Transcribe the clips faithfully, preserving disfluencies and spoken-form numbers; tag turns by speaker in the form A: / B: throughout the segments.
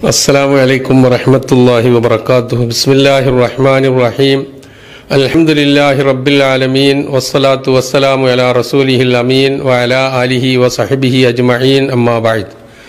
A: അസ്സലാമു അലൈക്കും വറഹ്മത്തുള്ളാഹി വബറകാതുഹു. ബിസ്മില്ലാഹിർ റഹ്മാനിർ റഹീം. അൽഹംദുലില്ലാഹി റബ്ബിൽ ആലമീൻ വസ്സലാത്തു വസ്സലാമു അലാ റസൂലിഹിൽ അമീൻ വഅലാ ആലിഹി വസഹ്ബിഹി അജ്മഈൻ. അമ്മാ ബഅദ്.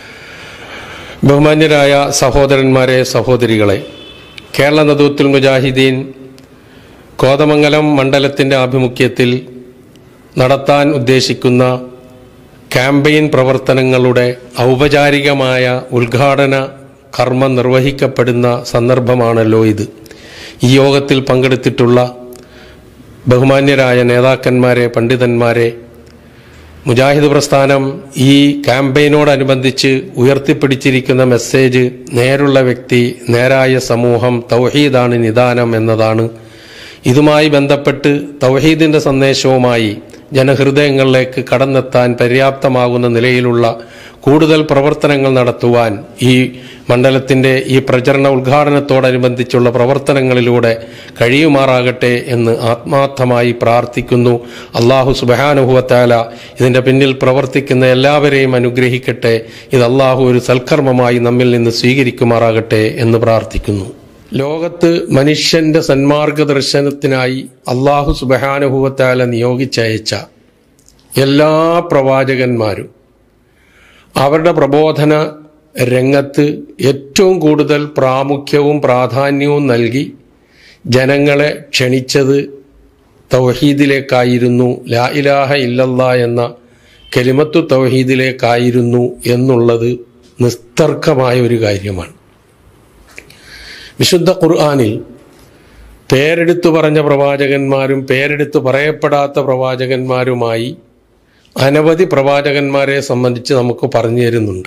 A: ബഹുമാന്യരായ സഹോദരന്മാരെ, സഹോദരികളെ, കേരള നദൂത്തുൽ മുജാഹിദീൻ കോതമംഗലം മണ്ഡലത്തിൻ്റെ ആഭിമുഖ്യത്തിൽ നടത്താൻ ഉദ്ദേശിക്കുന്ന ക്യാമ്പയിൻ പ്രവർത്തനങ്ങളുടെ ഔപചാരികമായ ഉദ്ഘാടന കർമ്മം നിർവഹിക്കപ്പെടുന്ന സന്ദർഭമാണല്ലോ ഇത്. ഈ യോഗത്തിൽ പങ്കെടുത്തിട്ടുള്ള ബഹുമാന്യരായ നേതാക്കന്മാരെ, പണ്ഡിതന്മാരെ, മുജാഹിദ് പ്രസ്ഥാനം ഈ ക്യാമ്പയിനോടനുബന്ധിച്ച് ഉയർത്തിപ്പിടിച്ചിരിക്കുന്ന മെസ്സേജ് നേരുള്ള വ്യക്തി, നേരായ സമൂഹം, തൗഹീദാണ് നിദാനം എന്നതാണ്. ഇതുമായി ബന്ധപ്പെട്ട് തൗഹീദിൻ്റെ സന്ദേശവുമായി ജനഹൃദയങ്ങളിലേക്ക് കടന്നെത്താൻ പര്യാപ്തമാകുന്ന നിലയിലുള്ള കൂടുതൽ പ്രവർത്തനങ്ങൾ നടത്തുവാൻ ഈ മണ്ഡലത്തിൻ്റെ ഈ പ്രചരണ ഉദ്ഘാടനത്തോടനുബന്ധിച്ചുള്ള പ്രവർത്തനങ്ങളിലൂടെ കഴിയുമാറാകട്ടെ എന്ന് ആത്മാർത്ഥമായി പ്രാർത്ഥിക്കുന്നു. അല്ലാഹു സുബ്ഹാനഹു വ തആല ഇതിൻ്റെ പിന്നിൽ പ്രവർത്തിക്കുന്ന എല്ലാവരെയും അനുഗ്രഹിക്കട്ടെ. ഇത് അല്ലാഹു ഒരു സൽക്കർമ്മമായി നമ്മിൽ നിന്ന് സ്വീകരിക്കുമാറാകട്ടെ എന്ന് പ്രാർത്ഥിക്കുന്നു. ലോകത്ത് മനുഷ്യന്റെ സന്മാർഗദർശനത്തിനായി അല്ലാഹു സുബ്ഹാനഹു വ തആല നിയോഗിച്ചയച്ച എല്ലാ പ്രവാചകന്മാരും അവരുടെ പ്രബോധന രംഗത്ത് ഏറ്റവും കൂടുതൽ പ്രാമുഖ്യവും പ്രാധാന്യവും നൽകി ജനങ്ങളെ ക്ഷണിച്ചത് തൗഹീദിലേക്കായിരുന്നു, ലാ ഇലാഹ ഇല്ലല്ലാ എന്ന കലിമത്തു തൗഹീദിലേക്കായിരുന്നു എന്നുള്ളത് നിസ്തർക്കമായ ഒരു കാര്യമാണ്. വിശുദ്ധ ഖുർആനിൽ പേരെടുത്തു പറഞ്ഞ പ്രവാചകന്മാരും പേരെടുത്തു പറയപ്പെടാത്ത പ്രവാചകന്മാരുമായി അനവധി പ്രവാചകന്മാരെ സംബന്ധിച്ച് നമുക്ക് പറഞ്ഞു തരുന്നുണ്ട്.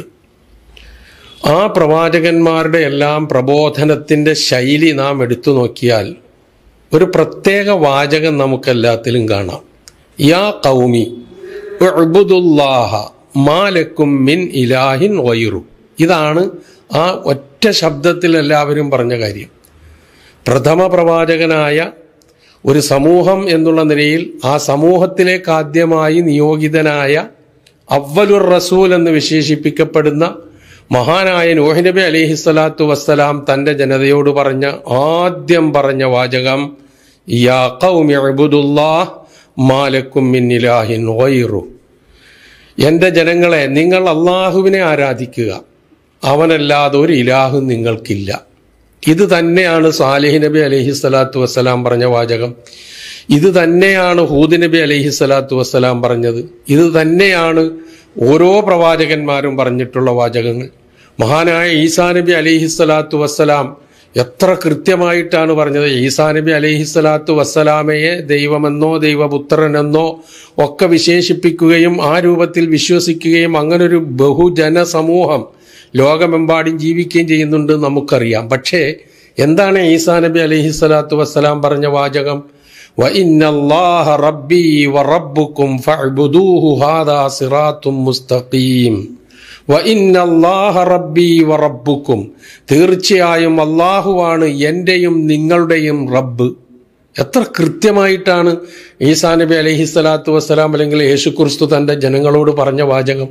A: ആ പ്രവാചകന്മാരുടെ എല്ലാം പ്രബോധനത്തിൻ്റെ ശൈലി നാം എടുത്തു നോക്കിയാൽ ഒരു പ്രത്യേക വാചകം നമുക്കെല്ലാത്തിലും കാണാം. യാ ഖൗമി ഉഅ്ബുദുല്ലാഹ മാ ലക്കും മിൻ ഇലാഹിൻ ഗൈറു. ഇതാണ് ആ ഒറ്റ ശബ്ദത്തിൽ എല്ലാവരും പറഞ്ഞ കാര്യം. പ്രഥമ പ്രവാചകനായ ഒരു സമൂഹം എന്നുള്ള നിലയിൽ ആ സമൂഹത്തിലേക്ക് ആദ്യമായി നിയോഗിതനായ അവ്വലുർ റസൂൽ എന്ന് വിശേഷിപ്പിക്കപ്പെടുന്ന മഹാനായ നൂഹ് നബി അലൈഹിസ്സലാത്തു വസ്സലാം തൻ്റെ ജനതയോട് പറഞ്ഞ ആദ്യം പറഞ്ഞ വാചകം യാ ഖൗമി ഉഅ്ബുദുല്ലാഹ് മാ ലക്കും മിൻ ഇലാഹിൻ ഗൈറു. എൻ്റെ ജനങ്ങളെ, നിങ്ങൾ അള്ളാഹുവിനെ ആരാധിക്കുക, അവനല്ലാതെ ഒരു ഇലാഹും നിങ്ങൾക്കില്ല. ഇത് തന്നെയാണ് സാലിഹ് നബി അലൈഹിസ്സലാത്തു വസ്സലാം പറഞ്ഞ വാചകം. ഇത് തന്നെയാണ് ഹൂദ് നബി അലൈഹിസ്സലാത്തു വസ്സലാം പറഞ്ഞത്. ഇത് തന്നെയാണ് ഓരോ പ്രവാചകന്മാരും പറഞ്ഞിട്ടുള്ള വാചകങ്ങൾ. മഹാനായ ഈസാ നബി അലൈഹിസ്സലാത്തു വസ്സലാം എത്ര കൃത്യമായിട്ടാണ് പറഞ്ഞത്. ഈസാ നബി അലൈഹിസ്സലാത്തു വസ്സലാമയെ ദൈവമെന്നോ ദൈവപുത്രനെന്നോ ഒക്കെ വിശേഷിപ്പിക്കുകയും ആ രൂപത്തിൽ വിശ്വസിക്കുകയും അങ്ങനൊരു ബഹുജന സമൂഹം ലോകമെമ്പാടും ജീവിക്കുകയും ചെയ്യുന്നുണ്ട് നമുക്കറിയാം. പക്ഷേ എന്താണ് ഈസാ നബി അലൈഹിസ്സലാത്തു വസ്സലാം പറഞ്ഞ വാചകം? വ ഇന്നല്ലാഹ റബ്ബി വ റബ്ബുക്കും ഫഅ്ബുദൂഹു ഹാദാ സിറാത്തും മുസ്തഖീം. വ ഇന്നല്ലാഹ റബ്ബി വ റബ്ബുക്കും. തീർച്ചയായും അല്ലാഹുവാണ് എൻ്റെയും നിങ്ങളുടെയും റബ്ബ്. എത്ര കൃത്യമായിട്ടാണ് ഈസാ നബി അലൈഹിസ്സലാത്തു വസ്സലാം അല്ലെങ്കിൽ യേശുക്രിസ്തു തൻ്റെ ജനങ്ങളോട് പറഞ്ഞ വാചകം.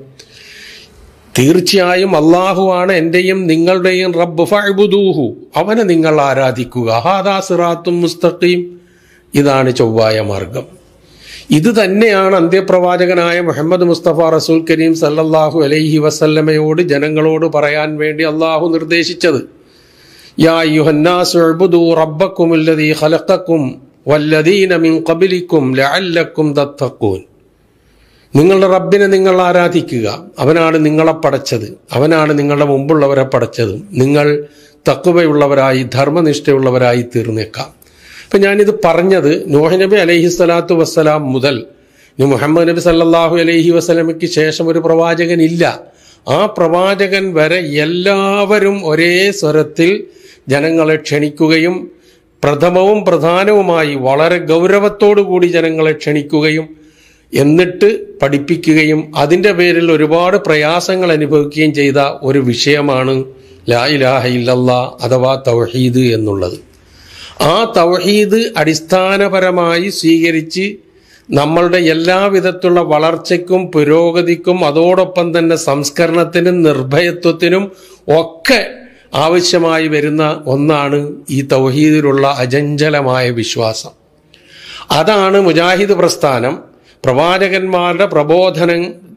A: തീർച്ചയായും അള്ളാഹുവാണ് എൻ്റെയും നിങ്ങളുടെയും റബ്ബ്, ഫഅ്ബുദൂഹു, അവനെ നിങ്ങൾ ആരാധിക്കുക, ഹാദാ സിറാത്തും മുസ്തഖീം, ഇതാണ് ചൊവ്വായ മാർഗം. ഇത് തന്നെയാണ് അന്ത്യപ്രവാചകനായ മുഹമ്മദ് മുസ്തഫ റസൂൽ കരീം സല്ലല്ലാഹു അലൈഹി വസല്ലമയോട് ജനങ്ങളോട് പറയാൻ വേണ്ടി അള്ളാഹു നിർദ്ദേശിച്ചത്. യാ അയ്യുഹന്നാസു ഉഅ്ബുദൂ റബ്ബക്കുമുല്ലദീ ഖലഖക്കും വല്ലദീന മിൻ ഖബ്ലിക്കും ലഅല്ലക്കും തത്തഖൂൻ. നിങ്ങളുടെ റബ്ബിനെ നിങ്ങൾ ആരാധിക്കുക, അവനാണ് നിങ്ങളെ പടച്ചത്, അവനാണ് നിങ്ങളുടെ മുമ്പുള്ളവരെ പടച്ചത്, നിങ്ങൾ തഖ്വയുള്ളവരായി ധർമ്മനിഷ്ഠയുള്ളവരായി തീർന്നേക്കാം. അപ്പം ഞാനിത് പറഞ്ഞത് നൂഹ് നബി അലൈഹിസ്സലാത്തു വസ്സലാം മുതൽ മുഹമ്മദ് നബി സല്ലല്ലാഹു അലൈഹി വസല്ലമയ്ക്ക് ശേഷം ഒരു പ്രവാചകൻ ഇല്ല. ആ പ്രവാചകൻ വരെ എല്ലാവരും ഒരേ സ്വരത്തിൽ ജനങ്ങളെ ക്ഷണിക്കുകയും പ്രഥമവും പ്രധാനവുമായി വളരെ ഗൗരവത്തോടു കൂടി ജനങ്ങളെ ക്ഷണിക്കുകയും എന്നിട്ട് പഠിപ്പിക്കുകയും അതിൻ്റെ പേരിൽ ഒരുപാട് പ്രയാസങ്ങൾ അനുഭവിക്കുകയും ചെയ്ത ഒരു വിഷയമാണ് ലാ ഇലാഹ ഇല്ലല്ലാ അഥവാ തൗഹീദ് എന്നുള്ളത്. ആ തൗഹീദ് അടിസ്ഥാനപരമായി സ്വീകരിച്ച് നമ്മളുടെ എല്ലാവിധത്തിലുള്ള വളർച്ചയ്ക്കും പുരോഗതിക്കും അതോടൊപ്പം തന്നെ സംസ്കരണത്തിനും നിർഭയത്വത്തിനും ഒക്കെ ആവശ്യമായി വരുന്ന ഒന്നാണ് ഈ തൗഹീദിലുള്ള അചഞ്ചലമായ വിശ്വാസം. അതാണ് മുജാഹിദ് പ്രസ്ഥാനം പ്രവാചകന്മാരുടെ പ്രബോധന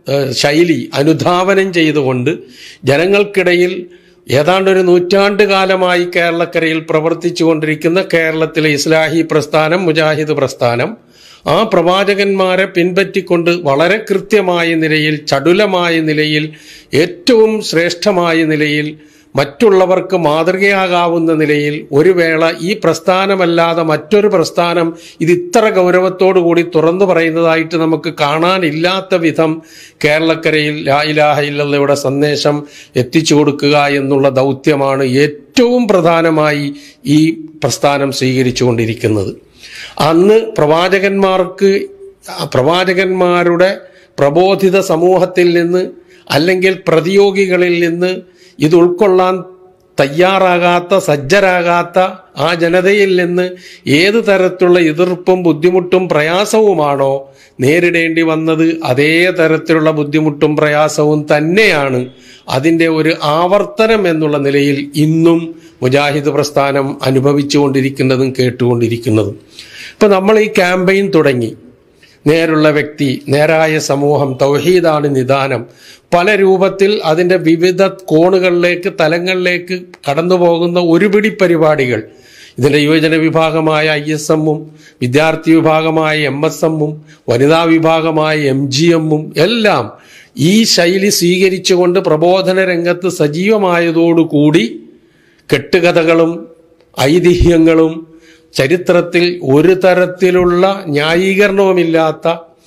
A: ശൈലി അനുധാവനം ചെയ്തുകൊണ്ട് ജനങ്ങൾക്കിടയിൽ ഏതാണ്ടൊരു നൂറ്റാണ്ട് കാലമായി കേരളക്കരയിൽ പ്രവർത്തിച്ചു കൊണ്ടിരിക്കുന്ന കേരളത്തിലെ ഇസ്ലാഹി പ്രസ്ഥാനം, മുജാഹിദ് പ്രസ്ഥാനം, ആ പ്രവാചകന്മാരെ പിൻപറ്റിക്കൊണ്ട് വളരെ കൃത്യമായ നിലയിൽ, ചടുലമായ നിലയിൽ, ഏറ്റവും ശ്രേഷ്ഠമായ നിലയിൽ, മറ്റുള്ളവർക്ക് മാതൃകയാകാവുന്ന നിലയിൽ ഒരു വേള ഈ പ്രസ്ഥാനമല്ലാതെ മറ്റൊരു പ്രസ്ഥാനം ഇത് ഇത്ര ഗൗരവത്തോടു കൂടി തുറന്നു പറയുന്നതായിട്ട് നമുക്ക് കാണാനില്ലാത്ത വിധം കേരളക്കരയിൽ ലാ ഇലാഹ ഇല്ലല്ലയുടെ സന്ദേശം എത്തിച്ചു കൊടുക്കുക എന്നുള്ള ദൗത്യമാണ് ഏറ്റവും പ്രധാനമായി ഈ പ്രസ്ഥാനം സ്വീകരിച്ചുകൊണ്ടിരിക്കുന്നത്. അന്ന് പ്രവാചകന്മാർക്ക് പ്രവാചകന്മാരുടെ പ്രബോധിത സമൂഹത്തിൽ നിന്ന് അല്ലെങ്കിൽ പ്രതിയോഗികളിൽ നിന്ന് ഇത് ഉൾക്കൊള്ളാൻ തയ്യാറാകാത്ത, സജ്ജരാകാത്ത ആ ജനതയിൽ നിന്ന് ഏത് തരത്തിലുള്ള എതിർപ്പും ബുദ്ധിമുട്ടും പ്രയാസവുമാണോ നേരിടേണ്ടി വന്നത്, അതേ തരത്തിലുള്ള ബുദ്ധിമുട്ടും പ്രയാസവും തന്നെയാണ് അതിൻ്റെ ഒരു ആവർത്തനം എന്നുള്ള നിലയിൽ ഇന്നും മുജാഹിദ് പ്രസ്ഥാനം അനുഭവിച്ചുകൊണ്ടിരിക്കുന്നതും കേട്ടുകൊണ്ടിരിക്കുന്നതും. ഇപ്പം നമ്മൾ ഈ ക്യാമ്പയിൻ തുടങ്ങി, നേരുള്ള വ്യക്തി, നേരായ സമൂഹം, തൗഹീദാണ് നിദാനം, പല രൂപത്തിൽ അതിൻ്റെ വിവിധ കോണുകളിലേക്ക്, തലങ്ങളിലേക്ക് കടന്നു പോകുന്ന ഒരുപിടി പരിപാടികൾ. ഇതിൻ്റെ യുവജന വിഭാഗമായ ഐ എസ് എമ്മും വിദ്യാർത്ഥി വിഭാഗമായ എം എസ് എമ്മും വനിതാ വിഭാഗമായ എം ജി എമ്മും എല്ലാം ഈ ശൈലി സ്വീകരിച്ചുകൊണ്ട് പ്രബോധന രംഗത്ത് സജീവമായതോടുകൂടി കെട്ടുകഥകളും ഐതിഹ്യങ്ങളും ചരിത്രത്തിൽ ഒരു തരത്തിലുള്ള ന്യായീകരണവുമില്ലാത്ത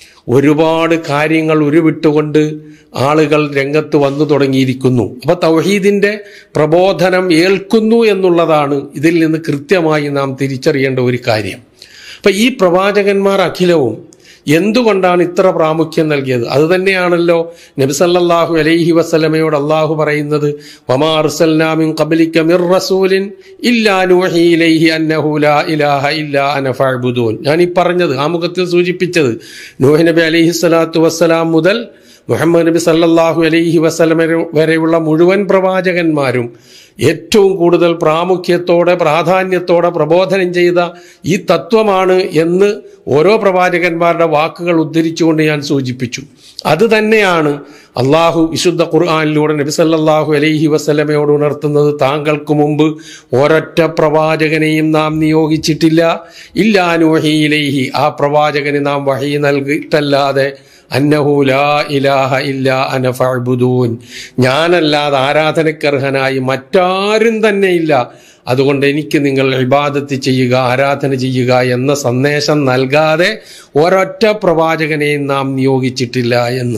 A: ഒരുപാട് കാര്യങ്ങൾ ഉരുവിട്ടുകൊണ്ട് ആളുകൾ രംഗത്ത് വന്നു തുടങ്ങിയിരിക്കുന്നു. അപ്പൊ തൗഹീദിന്റെ പ്രബോധനം ഏൽക്കുന്നു എന്നുള്ളതാണ് ഇതിൽ നിന്ന് കൃത്യമായി നാം തിരിച്ചറിയേണ്ട ഒരു കാര്യം. അപ്പൊ ഈ പ്രവാചകന്മാർ അഖിലവും എന്തുകൊണ്ടാണ് ഇത്ര പ്രാമുഖ്യം നൽകിയത്? അത് തന്നെയാണല്ലോ നബി സല്ലല്ലാഹു അലൈഹി വസല്ലമയോട് അള്ളാഹു പറയുന്നത്, വമാ അർസൽനാ മിൻ ഖബ്ലിക മിർ റസൂലിൻ ഇല്ലാ നൂഹി ഇലൈഹി അന്നഹു ലാ ഇലാഹ ഇല്ലാ അന ഫഅ്ബുദൂൻ. ഞാൻ ഈ പറഞ്ഞത്, ആമുഖത്തിൽ സൂചിപ്പിച്ചത്, നൂഹ് നബി അലൈഹി സ്വലാത്തു വസ്സലാം മുതൽ മുഹമ്മദ് നബി സല്ലല്ലാഹു അലൈഹി വസല്ലം വരെയുള്ള മുഴുവൻ പ്രവാചകന്മാരും ഏറ്റവും കൂടുതൽ പ്രാമുഖ്യത്തോടെ, പ്രാധാന്യത്തോടെ പ്രബോധനം ചെയ്ത ഈ തത്വമാണ് എന്ന് ഓരോ പ്രവാചകന്മാരുടെ വാക്കുകൾ ഉദ്ധരിച്ചുകൊണ്ട് ഞാൻ സൂചിപ്പിച്ചു. അത് തന്നെയാണ് അള്ളാഹു വിശുദ്ധ ഖുർആനിലൂടെ നബി സല്ലല്ലാഹു അലൈഹി വസല്ലമയോട് ഉണർത്തുന്നത്. താങ്കൾക്ക് മുമ്പ് ഒരൊറ്റ പ്രവാചകനെയും നാം നിയോഗിച്ചിട്ടില്ല, ഇല്ലാ നൂഹി ഇലൈഹി, ആ പ്രവാചകന് നാം വഹി നൽകിയിട്ടല്ലാതെ, അന്നഹു ലാ ഇലാഹ ഇല്ലാ അന ഫഅ്ബുദൂൻ, ഞാനല്ലാതെ ആരാധനക്കർഹനായി മറ്റാരും തന്നെയില്ല, അതുകൊണ്ട് എനിക്ക് നിങ്ങൾ ഇബാദത്ത് ചെയ്യുക, ആരാധന ചെയ്യുക എന്ന സന്ദേശം നൽകാതെ ഒരൊറ്റ പ്രവാചകനെയും നാം നിയോഗിച്ചിട്ടില്ല എന്ന്.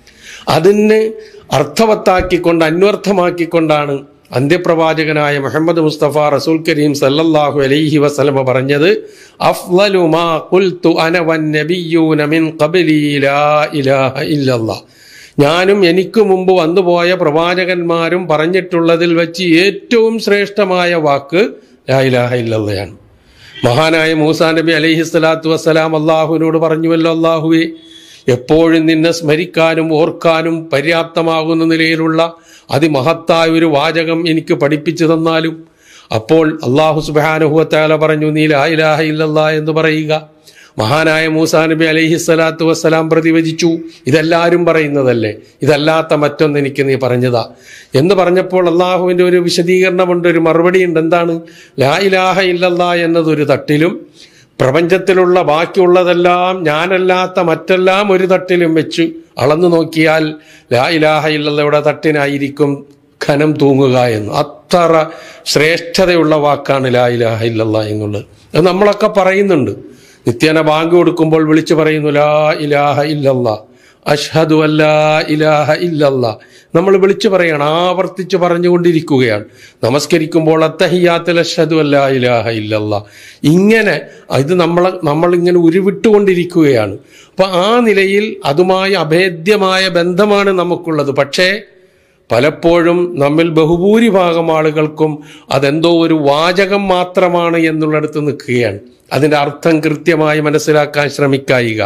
A: അതിന് അർത്ഥവത്താക്കിക്കൊണ്ട്, അന്വർത്ഥമാക്കിക്കൊണ്ടാണ് അന്ത്യപ്രവാചകനായ മുഹമ്മദ് മുസ്തഫ റസൂൽ കരീം സല്ലല്ലാഹു അലൈഹി വസല്ലമ പറഞ്ഞത്, അഫ്ളലു മാ ഖുൽതു അന വന്നബിയ്യൂന മിൻ ഖബ്ലി ലാ ഇലാഹ ഇല്ലല്ലാഹ്, ഞാനും എനിക്ക് മുമ്പ് വന്നുപോയ പ്രവാചകന്മാരും പറഞ്ഞിട്ടുള്ളതിൽ വെച്ച് ഏറ്റവും ശ്രേഷ്ഠമായ വാക്ക് ലാ ഇലാഹ ഇല്ലല്ലാഹയാണ്. മഹാനായ മൂസാ നബി അലൈഹി സ്വലാത്തു വസ്സലാം അള്ളാഹുവിനോട് പറഞ്ഞുവല്ലോ, അള്ളാഹുവേ, എപ്പോഴും നിന്നെ സ്മരിക്കാനും ഓർക്കാനും പര്യാപ്തമാകുന്ന നിലയിലുള്ള അതിമഹത്തായ ഒരു വാചകം എനിക്ക് പഠിപ്പിച്ചു തന്നാലും. അപ്പോൾ അള്ളാഹു സുബ്ഹാനഹു വ തആല പറഞ്ഞു, നീ ലാ ഇലാഹ ഇല്ലല്ലാഹ് എന്ന് പറയുക. മഹാനായ മൂസാ നബി അലൈഹി സ്വലാത്തു വസ്സലാം പ്രതിവചിച്ചു, ഇതെല്ലാവരും പറയുന്നതല്ലേ, ഇതല്ലാത്ത മറ്റൊന്ന് എനിക്ക് നീ പറഞ്ഞതാ എന്ന് പറഞ്ഞപ്പോൾ അള്ളാഹുവിൻ്റെ ഒരു വിശദീകരണമുണ്ട്, ഒരു മറുപടി ഉണ്ട്. എന്താണ്? ലാ ഇലാഹ ഇല്ലല്ലാഹ് എന്നതൊരു തട്ടിലും പ്രപഞ്ചത്തിലുള്ള ബാക്കിയുള്ളതെല്ലാം ഞാനല്ലാത്ത മറ്റെല്ലാം ഒരു തട്ടിലും വെച്ച് അളന്നു നോക്കിയാൽ ലാ ഇലാഹ ഇല്ലല്ലാഹയുടെ തട്ടിനായിരിക്കും ഖനം തൂങ്ങുക എന്ന്. അത്ര ശ്രേഷ്ഠതയുള്ള വാക്കാണ് ലാ ഇലാഹ ഇല്ലല്ലാഹ് എന്നുള്ളത്. അത് നമ്മളൊക്കെ പറയുന്നുണ്ട്. നിത്യേന ബാങ്ക് കൊടുക്കുമ്പോൾ വിളിച്ചു പറയുന്നു, ലാ ഇലാഹ ഇല്ലല്ലാഹ്, അഷ്ഹദു അല്ലാ ഇലാഹ ഇല്ലല്ലാഹ്. നമ്മൾ വിളിച്ചു പറയണം, ആവർത്തിച്ച് പറഞ്ഞുകൊണ്ടിരിക്കുകയാണ്. നമസ്കരിക്കുമ്പോൾ അത്തഹിയ്യാത്തിൽ അഷ്ഹദു അല്ലാ ഇലാഹ ഇല്ലല്ലാഹ്. ഇങ്ങനെ ഇത് നമ്മൾ നമ്മളിങ്ങനെ ഉരുവിട്ടുകൊണ്ടിരിക്കുകയാണ്. അപ്പം ആ നിലയിൽ അതുമായി അഭേദ്യമായ ബന്ധമാണ് നമുക്കുള്ളത്. പക്ഷേ പലപ്പോഴും നമ്മിൽ ബഹുഭൂരിഭാഗം ആളുകൾക്കും അതെന്തോ ഒരു വാചകം മാത്രമാണ് എന്നുള്ളിടത്ത് നിൽക്കുകയാണ്. അതിൻ്റെ അർത്ഥം കൃത്യമായി മനസ്സിലാക്കാൻ ശ്രമിക്കായിക.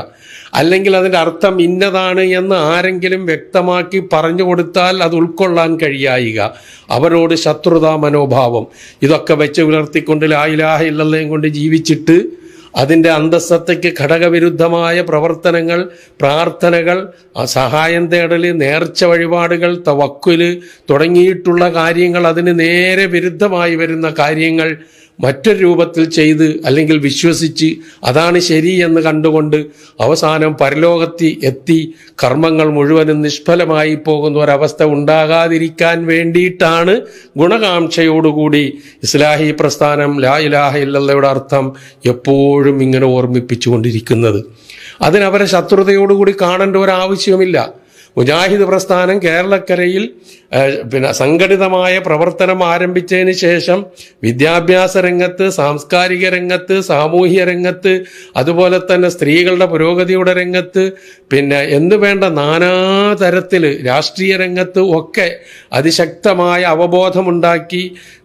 A: അല്ലെങ്കിൽ അതിൻ്റെ അർത്ഥം ഇന്നതാണ് എന്ന് ആരെങ്കിലും വ്യക്തമാക്കി പറഞ്ഞു കൊടുത്താൽ അത് ഉൾക്കൊള്ളാൻ കഴിയായിക, അവരോട് ശത്രുതാ മനോഭാവം, ഇതൊക്കെ വെച്ച് പുലർത്തിക്കൊണ്ട് ലാ ഇലാഹ ഇല്ലല്ലാഹ് കൊണ്ട് ജീവിച്ചിട്ട് അതിൻ്റെ അന്തസ്സത്തയ്ക്ക് ഘടകവിരുദ്ധമായ പ്രവർത്തനങ്ങൾ, പ്രാർത്ഥനകൾ, സഹായം തേടൽ, നേർച്ച വഴിപാടുകൾ, തവക്കുല് തുടങ്ങിയിട്ടുള്ള കാര്യങ്ങൾ, അതിന് നേരെ വിരുദ്ധമായി വരുന്ന കാര്യങ്ങൾ മറ്റൊരു രൂപത്തിൽ ചെയ്ത് അല്ലെങ്കിൽ വിശ്വസിച്ച് അതാണ് ശരി എന്ന് കണ്ടുകൊണ്ട് അവസാനം പരലോകത്തി എത്തി കർമ്മങ്ങൾ മുഴുവനും നിഷ്ഫലമായി പോകുന്ന ഒരവസ്ഥ ഉണ്ടാകാതിരിക്കാൻ വേണ്ടിയിട്ടാണ് ഗുണകാംക്ഷയോടുകൂടി ഇസ്ലാഹി പ്രസ്ഥാനം ലാ ഇലാഹ ഇല്ലല്ലാഹയുടെ അർത്ഥം എപ്പോഴും ഇങ്ങനെ ഓർമ്മിപ്പിച്ചുകൊണ്ടിരിക്കുന്നത്. അതിനവരെ ശത്രുതയോടുകൂടി കാണേണ്ട ഒരാവശ്യമില്ല. മുജാഹിദ് പ്രസ്ഥാനം കേരളക്കരയിൽ പിന്നെ സംഘടിതമായ പ്രവർത്തനം ആരംഭിച്ചതിന് ശേഷം വിദ്യാഭ്യാസ രംഗത്ത്, സാംസ്കാരിക രംഗത്ത്, സാമൂഹ്യ രംഗത്ത്, അതുപോലെ തന്നെ സ്ത്രീകളുടെ പുരോഗതിയുടെ രംഗത്ത്, പിന്നെ എന്ന് വേണ്ട നാനാതരത്തിൽ രാഷ്ട്രീയ രംഗത്ത് ഒക്കെ അതിശക്തമായ അവബോധമുണ്ടാക്കി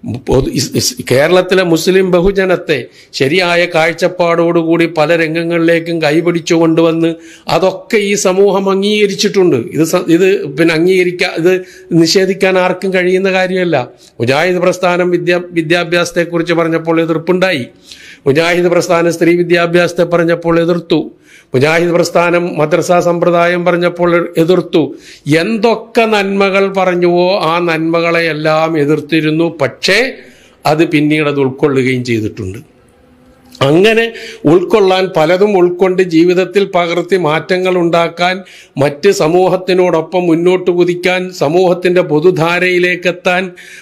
A: കേരളത്തിലെ മുസ്ലിം ബഹുജനത്തെ ശരിയായ കാഴ്ചപ്പാടോടുകൂടി പല രംഗങ്ങളിലേക്കും കൈപിടിച്ചു കൊണ്ടുവന്ന് അതൊക്കെ ഈ സമൂഹം അംഗീകരിച്ചിട്ടുണ്ട്. ഇത് ഇത് പിന്നെ അംഗീകരിക്കാൻ ഇത് നിഷേധിക്കാൻ ആർക്കും കഴിയുന്ന കാര്യമല്ല. മുജാഹിദ് പ്രസ്ഥാനം വിദ്യാ വിദ്യാഭ്യാസത്തെക്കുറിച്ച് പറഞ്ഞപ്പോൾ എതിർപ്പുണ്ടായി. മുജാഹിദ് പ്രസ്ഥാനം സ്ത്രീ വിദ്യാഭ്യാസത്തെ പറഞ്ഞപ്പോൾ എതിർത്തു. മുജാഹിദ് പ്രസ്ഥാനം മദ്രസ സമ്പ്രദായം പറഞ്ഞപ്പോൾ എതിർത്തു. എന്തൊക്കെ നന്മകൾ പറഞ്ഞുവോ ആ നന്മകളെയെല്ലാം എതിർത്തിരുന്നു. പക്ഷേ അത് പിന്നീട് അത് ഉൾക്കൊള്ളുകയും ചെയ്തിട്ടുണ്ട്. അങ്ങനെ ഉൾക്കൊള്ളാൻ പലതും ഉൾക്കൊണ്ട് ജീവിതത്തിൽ പകർത്തി മാറ്റങ്ങൾ ഉണ്ടാക്കാൻ, മറ്റ് സമൂഹത്തിനോടൊപ്പം മുന്നോട്ട് കുതിക്കാൻ, സമൂഹത്തിന്റെ പൊതുധാരയിലേക്കെത്താൻ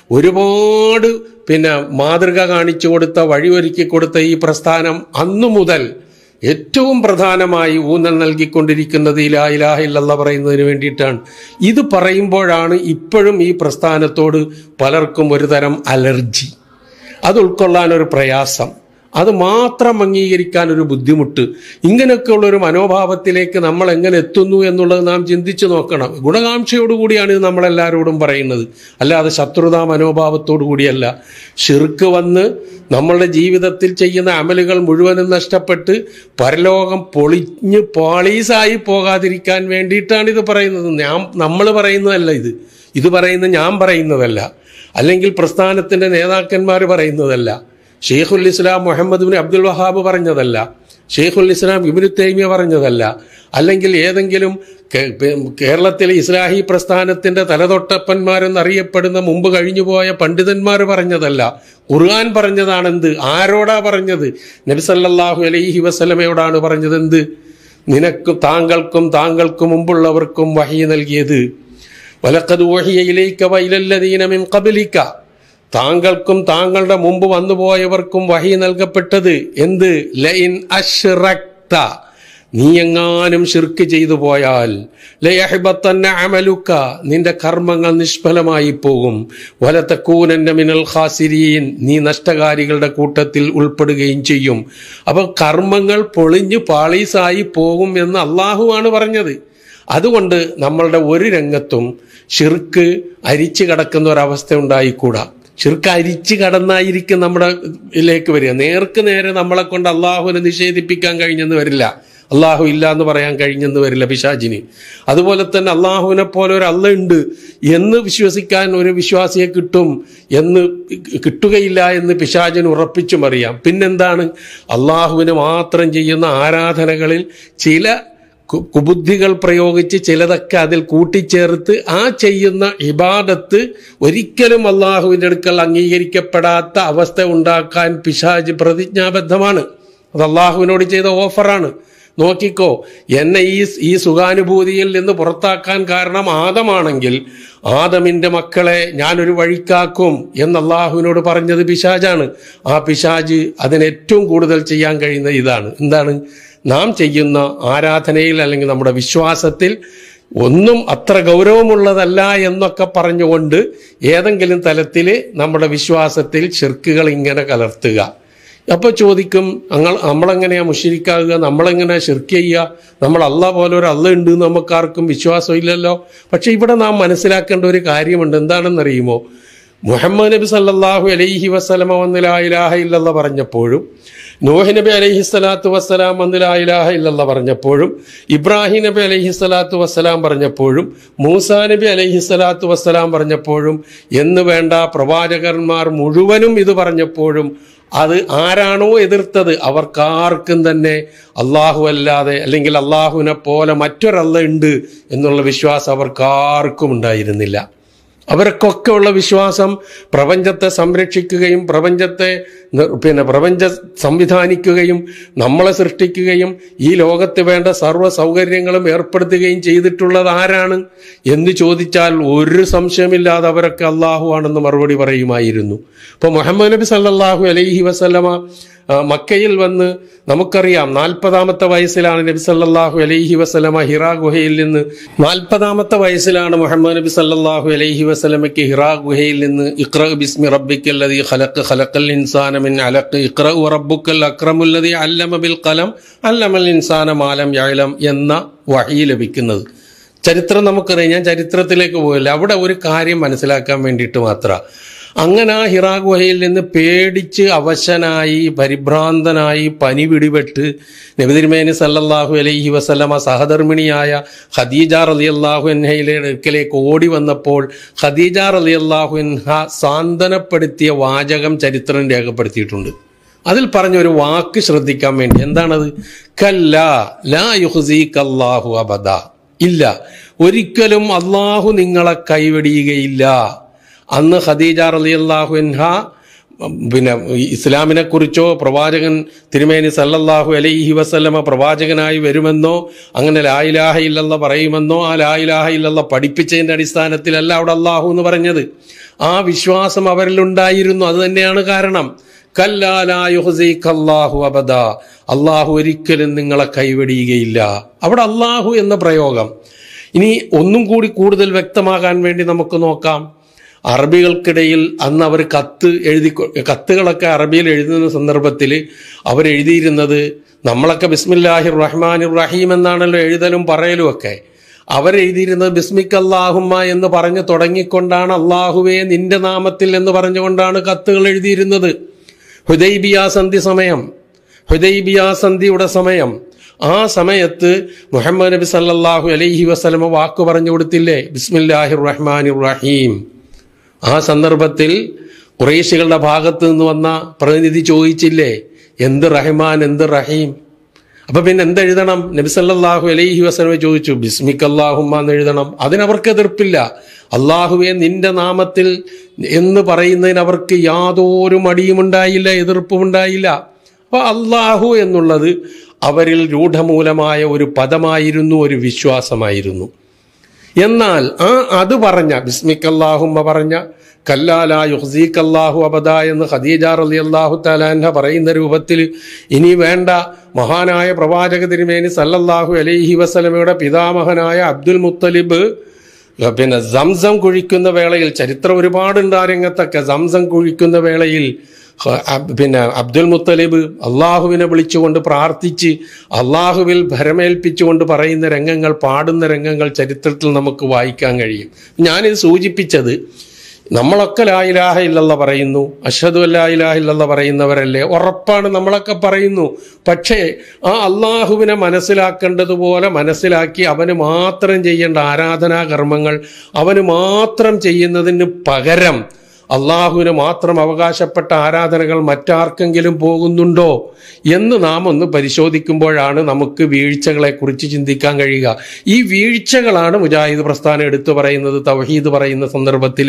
A: ഒരുപാട് പിന്നെ മാതൃക കാണിച്ചു കൊടുത്ത, വഴിയൊരുക്കി കൊടുത്ത ഈ പ്രസ്ഥാനം അന്നു മുതൽ ഏറ്റവും പ്രധാനമായി ഊന്നൽ നൽകിക്കൊണ്ടിരിക്കുന്നത് ലാ ഇലാഹ ഇല്ലല്ലാഹ് പറയുന്നതിന് വേണ്ടിയിട്ടാണ്. ഇത് പറയുമ്പോഴാണ് ഇപ്പോഴും ഈ പ്രസ്ഥാനത്തോട് പലർക്കും ഒരു തരം അലർജി, അത് ഉൾക്കൊള്ളാൻ ഒരു പ്രയാസം, അത് മാത്രം അംഗീകരിക്കാൻ ഒരു ബുദ്ധിമുട്ട്. ഇങ്ങനെയൊക്കെയുള്ളൊരു മനോഭാവത്തിലേക്ക് നമ്മൾ എങ്ങനെ എത്തുന്നു എന്നുള്ളത് നാം ചിന്തിച്ചു നോക്കണം. ഗുണകാംക്ഷയോടുകൂടിയാണ് ഇത് നമ്മളെല്ലാവരോടും പറയുന്നത്, അല്ലാതെ ശത്രുതാ മനോഭാവത്തോടു കൂടിയല്ല. ഷിർക്ക് വന്ന് നമ്മളുടെ ജീവിതത്തിൽ ചെയ്യുന്ന അമലുകൾ മുഴുവനും നഷ്ടപ്പെട്ട് പരലോകം പൊളിഞ്ഞ് പാളീസായി പോകാതിരിക്കാൻ വേണ്ടിയിട്ടാണ് ഇത് പറയുന്നത്. ഞാൻ നമ്മൾ പറയുന്നതല്ല ഇത് ഇത് പറയുന്നത് ഞാൻ പറയുന്നതല്ല, അല്ലെങ്കിൽ പ്രസ്ഥാനത്തിൻ്റെ നേതാക്കന്മാർ പറയുന്നതല്ല, ഷെയ്ഖുൽ ഇസ്ലാം മുഹമ്മദ് ബിൻ അബ്ദുൽ വഹാബ് പറഞ്ഞതല്ല, ഷെയ്ഖുൽ ഇസ്ലാം ഇബ്നു തൈമിയ പറഞ്ഞതല്ല, അല്ലെങ്കിൽ ഏതെങ്കിലും കേരളത്തിലെ ഇസ്ലാഹി പ്രസ്ഥാനത്തിന്റെ തലതൊട്ടപ്പന്മാരെന്നറിയപ്പെടുന്ന മുമ്പ് കഴിഞ്ഞുപോയ പണ്ഡിതന്മാർ പറഞ്ഞതല്ല. ഖുർആൻ പറഞ്ഞതാണെന്ത്? ആരോടാ പറഞ്ഞത്? നബി സല്ലല്ലാഹു അലൈഹി വസല്ലമയോടാണ് പറഞ്ഞത്. എന്ത്? നിനക്കും താങ്കൾക്കും താങ്കൾക്ക് മുമ്പുള്ളവർക്കും വഹി നൽകിയത്. വലഖദ് ഊഹിയ ഇലൈക വഇലല്ലദീന മിൻ ഖബ്ലിക, താങ്കൾക്കും താങ്കളുടെ മുമ്പ് വന്നുപോയവർക്കും വഹി നൽകപ്പെട്ടത്. എന്ത്? ലഇൻ അശ്റക്ത, നീ എങ്ങാനും ശിർക്ക് ചെയ്തു പോയാൽ, ലയഹ്ബത്തന്ന അമലുക, നിന്റെ കർമ്മങ്ങൾ നിഷ്ഫലമായി പോകും, വലതകൂനന്ന മിനൽ ഖാസിരീൻ, നീ നഷ്ടകാരികളുടെ കൂട്ടത്തിൽ ഉൾപ്പെടുകയും ചെയ്യും. അപ്പോൾ കർമ്മങ്ങൾ പൊളിഞ്ഞു പാളീസായി പോകും എന്ന് അള്ളാഹുവാണ് പറഞ്ഞത്. അതുകൊണ്ട് നമ്മളുടെ ഒരു രംഗത്തും ശിർക്ക് അരിച്ചു കടക്കുന്ന ഒരവസ്ഥ ഉണ്ടായിക്കൂടാ. ശിർക്ക് അരിച്ചു കടന്നായിരിക്കും നമ്മുടെ ഇതിലേക്ക് വരിക. നേർക്ക് നേരെ നമ്മളെ കൊണ്ട് അള്ളാഹുവിനെ നിഷേധിപ്പിക്കാൻ കഴിഞ്ഞെന്ന് വരില്ല, അള്ളാഹു ഇല്ല എന്ന് പറയാൻ കഴിഞ്ഞെന്ന് വരില്ല പിശാചിന്. അതുപോലെ തന്നെ അള്ളാഹുവിനെ പോലെ ഒരു അള്ള ഉണ്ട് എന്ന് വിശ്വസിക്കാൻ ഒരു വിശ്വാസിയെ കിട്ടും എന്ന് കിട്ടുകയില്ല എന്ന് പിശാചിന് ഉറപ്പിച്ചും അറിയാം. പിന്നെന്താണ്? അള്ളാഹുവിന് മാത്രം ചെയ്യുന്ന ആരാധനകളിൽ ചില കുബുദ്ധികൾ പ്രയോഗിച്ച് ചിലതൊക്കെ അതിൽ കൂട്ടിച്ചേർത്ത് ആ ചെയ്യുന്ന ഇബാദത്ത് ഒരിക്കലും അള്ളാഹുവിൻ്റെ അടുക്കൽ അംഗീകരിക്കപ്പെടാത്ത അവസ്ഥ ഉണ്ടാക്കാൻ പിശാച് പ്രതിജ്ഞാബദ്ധമാണ്. അത് അള്ളാഹുവിനോട് ചെയ്ത ഓഫറാണ്. നോക്കിക്കോ, എന്നെ ഈ ഈ സുഖാനുഭൂതിയിൽ നിന്ന് പുറത്താക്കാൻ കാരണം ആദമാണെങ്കിൽ ആദമിൻ്റെ മക്കളെ ഞാനൊരു വഴിക്കാക്കും എന്ന് അള്ളാഹുവിനോട് പറഞ്ഞത് പിശാചാണ്. ആ പിശാച് അതിന് ഏറ്റവും കൂടുതൽ ചെയ്യാൻ കഴിയുന്ന ഇതാണ്. എന്താണ്? നാം ചെയ്യുന്ന ആരാധനയിൽ അല്ലെങ്കിൽ നമ്മുടെ വിശ്വാസത്തിൽ ഒന്നും അത്ര ഗൗരവമുള്ളതല്ല എന്നൊക്കെ പറഞ്ഞുകൊണ്ട് ഏതെങ്കിലും തലത്തിൽ നമ്മുടെ വിശ്വാസത്തിൽ ശിർക്കുകൾ ഇങ്ങനെ കലർത്തുക. അപ്പോൾ ചോദിക്കും, ഞങ്ങൾ നമ്മളെങ്ങനെയാ മുശ്രിക്കാകുക, നമ്മളെങ്ങനെയാ ശിർക്ക് ചെയ്യുക, നമ്മൾ അള്ള പോലെ ഒരു അള്ള ഉണ്ട് നമുക്കാർക്കും വിശ്വാസമില്ലല്ലോ. പക്ഷെ ഇവിടെ നാം മനസ്സിലാക്കേണ്ട ഒരു കാര്യമുണ്ട്. എന്താണെന്നറിയുമോ? മുഹമ്മദ് നബി സല്ലല്ലാഹു അലൈഹി വസല്ലമ വന്ന് ലാ ഇലാഹ ഇല്ലല്ലാഹ് പറഞ്ഞപ്പോഴും നൂഹ് നബി അലൈഹിസ്സലാത്തു വസ്സലാം വന്ന് ലാ ഇലാഹ ഇല്ലല്ലാഹ് പറഞ്ഞപ്പോഴും ഇബ്രാഹിം നബി അലൈഹിസ്സലാത്തു വസ്സലാം പറഞ്ഞപ്പോഴും മൂസാ നബി അലൈഹിസ്സലാത്തു വസ്സലാം പറഞ്ഞപ്പോഴും എന്ന് വേണ്ട പ്രവാചകന്മാർ മുഴുവനും ഇത് പറഞ്ഞപ്പോഴും അത് ആരാണോ എതിർത്തത് അവർക്കാർക്കും തന്നെ അള്ളാഹു അല്ലാതെ അല്ലെങ്കിൽ അള്ളാഹുവിനെ പോലെ മറ്റൊരല്ല ഉണ്ട് എന്നുള്ള വിശ്വാസം അവർക്കാർക്കും ഉണ്ടായിരുന്നില്ല. അവർക്കൊക്കെ ഉള്ള വിശ്വാസം പ്രപഞ്ചത്തെ സംരക്ഷിക്കുകയും പ്രപഞ്ചത്തെ പിന്നെ പ്രപഞ്ച സംവിധാനിക്കുകയും നമ്മളെ സൃഷ്ടിക്കുകയും ഈ ലോകത്ത് വേണ്ട സർവ്വ സൗകര്യങ്ങളും ഏർപ്പെടുത്തുകയും ചെയ്തിട്ടുള്ളത് ആരാണ് എന്ന് ചോദിച്ചാൽ ഒരു സംശയമില്ലാതെ അവരൊക്കെ അള്ളാഹു ആണെന്ന് മറുപടി പറയുമായിരുന്നു. ഇപ്പോൾ മുഹമ്മദ് നബി സല്ലല്ലാഹു അലൈഹി വസല്ലമ മക്കയിൽ വന്ന് നമുക്കറിയാം നാൽപ്പതാമത്തെ വയസ്സിലാണ് നബി സല്ലല്ലാഹു അലൈഹി വസല്ലമ ഹിറാ ഗുഹയിൽ നിന്ന് നാൽപ്പതാമത്തെ വയസ്സിലാണ് മുഹമ്മദ് നബി സല്ലല്ലാഹു അലൈഹി വസല്ലമയ്ക്ക് ഹിറാ ഗുഹയിൽ നിന്ന് ഇഖ്റ ബിസ്മി റബ്ബിക്കല്ലദീ ഖലഖ് ഖലഖൽ ഇൻസാന മിൻ അലഖ് ഇഖ്റ വറബ്ബുക്കൽ അക്രമുല്ലദീ അല്ലമ ബിൽ ഖലം അല്ലമൽ ഇൻസാന മാ ലം യഅലം എന്ന വഹി ലഭിക്കുന്നത്. ചരിത്രം നമുക്കറിയാം, ഞാൻ ചരിത്രത്തിലേക്ക് പോയില്ല. അവിടെ ഒരു കാര്യം മനസ്സിലാക്കാൻ വേണ്ടിയിട്ട് മാത്രം അങ്ങനെ ആ ഹിറാ ഗുഹയിൽ നിന്ന് പേടിച്ച് അവശനായി പരിഭ്രാന്തനായി പനി പിടിപെട്ട് നബി തിരുമേനി സല്ലല്ലാഹു അലൈഹി വസല്ലമ സഹധർമ്മിണിയായ ഖദീജ റളിയല്ലാഹു അൻഹയുടെ അടുക്കലേക്ക് ഓടി വന്നപ്പോൾ ഖദീജ റളിയല്ലാഹു അൻഹ സാന്ത്വനപ്പെടുത്തിയ വാചകം ചരിത്രം രേഖപ്പെടുത്തിയിട്ടുണ്ട്. അതിൽ പറഞ്ഞൊരു വാക്ക് ശ്രദ്ധിക്കാൻ വേണ്ടി, എന്താണത്? കല്ലാ ലാ യുഖ്സികല്ലാഹു അബദ. ഇല്ല, ഒരിക്കലും അള്ളാഹു നിങ്ങളെ കൈവെടിയുകയില്ല. അന്ന് ഖദീജ റളിയല്ലാഹു അൻഹ പിന്നെ ഇസ്ലാമിനെ കുറിച്ചോ പ്രവാചകൻ തിരുമേനി സല്ലല്ലാഹു അലൈഹി വസല്ലമ പ്രവാചകനായി വരുമെന്നോ അങ്ങനെ ലാ ഇലാഹ ഇല്ലല്ലാഹ് പറയുമെന്നോ ആ ലാ ഇലാഹ ഇല്ലല്ലാഹ് പഠിപ്പിച്ചതിന്റെ അടിസ്ഥാനത്തിലല്ല അവിടെ അള്ളാഹു എന്ന് പറഞ്ഞത്. ആ വിശ്വാസം അവരിലുണ്ടായിരുന്നു. അത് തന്നെയാണ് കാരണം. കല്ലാ ലാ യുഖ്സികല്ലാഹു അബദ. അള്ളാഹു ഒരിക്കലും നിങ്ങളെ കൈവെടിയുകയില്ല. അവിടെ അള്ളാഹു എന്ന പ്രയോഗം ഇനി ഒന്നും കൂടി കൂടുതൽ വ്യക്തമാകാൻ വേണ്ടി നമുക്ക് നോക്കാം. അറബികൾക്കിടയിൽ അന്ന് അവർ കത്ത് എഴുതി കത്തുകളൊക്കെ അറബിയിൽ എഴുതുന്ന സന്ദർഭത്തിൽ അവരെഴുതിയിരുന്നത് നമ്മളൊക്കെ ബിസ്മില്ലാഹിർ റഹ്മാനിർ റഹീം എന്നാണല്ലോ എഴുതലും പറയലും ഒക്കെ. അവരെഴുതിയിരുന്നത് ബിസ്മിക്കല്ലാഹുമ്മ എന്ന് പറഞ്ഞു തുടങ്ങിക്കൊണ്ടാണ് അള്ളാഹുവേ നിന്റെ നാമത്തിൽ എന്ന് പറഞ്ഞുകൊണ്ടാണ് കത്തുകൾ എഴുതിയിരുന്നത്. ഹുദൈബിയ സന്ധി സമയം ഹുദൈബിയ സന്ധിയുടെ സമയം ആ സമയത്ത് മുഹമ്മദ് നബി സല്ലല്ലാഹു അലൈഹി വസല്ലമ വാക്ക് പറഞ്ഞു കൊടുത്തില്ലേ, ബിസ്മില്ലാഹിർ റഹ്മാനിർ റഹീം. ആ സന്ദർഭത്തിൽ ഖുറൈശികളുടെ ഭാഗത്ത് നിന്ന് വന്ന പ്രതിനിധി ചോദിച്ചില്ലേ, എന്ത് റഹ്മാൻ എന്ത് റഹീം? അപ്പൊ പിന്നെ എന്തെഴുതണം? നബി സല്ലല്ലാഹു അലൈഹി വസല്ലമ ചോദിച്ചു, ബിസ്മിക്കല്ലാഹുമ്മ എന്ന് എഴുതണം. അതിനവർക്ക് എതിർപ്പില്ല. അള്ളാഹുവെ നിന്റെ നാമത്തിൽ എന്ന് പറയുന്നതിന് അവർക്ക് യാതൊരു മടിയുമുണ്ടായില്ല, എതിർപ്പുമുണ്ടായില്ല. അപ്പൊ അള്ളാഹു എന്നുള്ളത് അവരിൽ രൂഢമൂലമായ ഒരു പദമായിരുന്നു, ഒരു വിശ്വാസമായിരുന്നു. എന്നാൽ ആ അത് പറഞ്ഞ ബിസ്മിക്കല്ലാഹുമ്മ പറഞ്ഞ കല്ലാ ലാ യുഖ്സികല്ലാഹു അബദ എന്ന് ഖദീജ റളിയല്ലാഹു തആല അൻഹ പറയുന്ന രൂപത്തിൽ ഇനി വേണ്ട മഹാനായ പ്രവാചക തിരുമേനി സല്ലല്ലാഹു അലൈഹി വസല്ലമയുടെ പിതാമഹനായ അബ്ദുൽ മുത്തലിബ് പിന്നെ സംസം കുഴിക്കുന്ന വേളയിൽ, ചരിത്രം ഒരുപാടുണ്ട് ആ രംഗത്തൊക്കെ, സംസം കുഴിക്കുന്ന വേളയിൽ പിന്നെ അബ്ദുൽ മുത്തലിബ് അള്ളാഹുവിനെ വിളിച്ചുകൊണ്ട് പ്രാർത്ഥിച്ച് അള്ളാഹുവിൽ ഭരമേൽപ്പിച്ചുകൊണ്ട് പറയുന്ന രംഗങ്ങൾ, പാടുന്ന രംഗങ്ങൾ ചരിത്രത്തിൽ നമുക്ക് വായിക്കാൻ കഴിയും. ഞാനിത് സൂചിപ്പിച്ചത് നമ്മളൊക്കെ ലാ ഇലാഹ ഇല്ലല്ലാഹ് പറയുന്നു, അഷ്ഹദു അല്ലാ ഇലാഹ ഇല്ലല്ലാഹ് പറയുന്നവരല്ലേ, ഉറപ്പാണ്, നമ്മളൊക്കെ പറയുന്നു. പക്ഷേ ആ അള്ളാഹുവിനെ മനസ്സിലാക്കേണ്ടതുപോലെ മനസ്സിലാക്കി അവന് മാത്രം ചെയ്യേണ്ട ആരാധനാ കർമ്മങ്ങൾ അവന് മാത്രം ചെയ്യുന്നതിന് പകരം അള്ളാഹുവിന് മാത്രം അവകാശപ്പെട്ട ആരാധനകൾ മറ്റാർക്കെങ്കിലും പോകുന്നുണ്ടോ എന്ന് നാം ഒന്ന് പരിശോധിക്കുമ്പോഴാണ് നമുക്ക് വീഴ്ചകളെക്കുറിച്ച് ചിന്തിക്കാൻ കഴിയുക. ഈ വീഴ്ചകളാണ് മുജാഹിദ് പ്രസ്ഥാനം എടുത്തു പറയുന്നത് തൗഹീദ് പറയുന്ന സന്ദർഭത്തിൽ,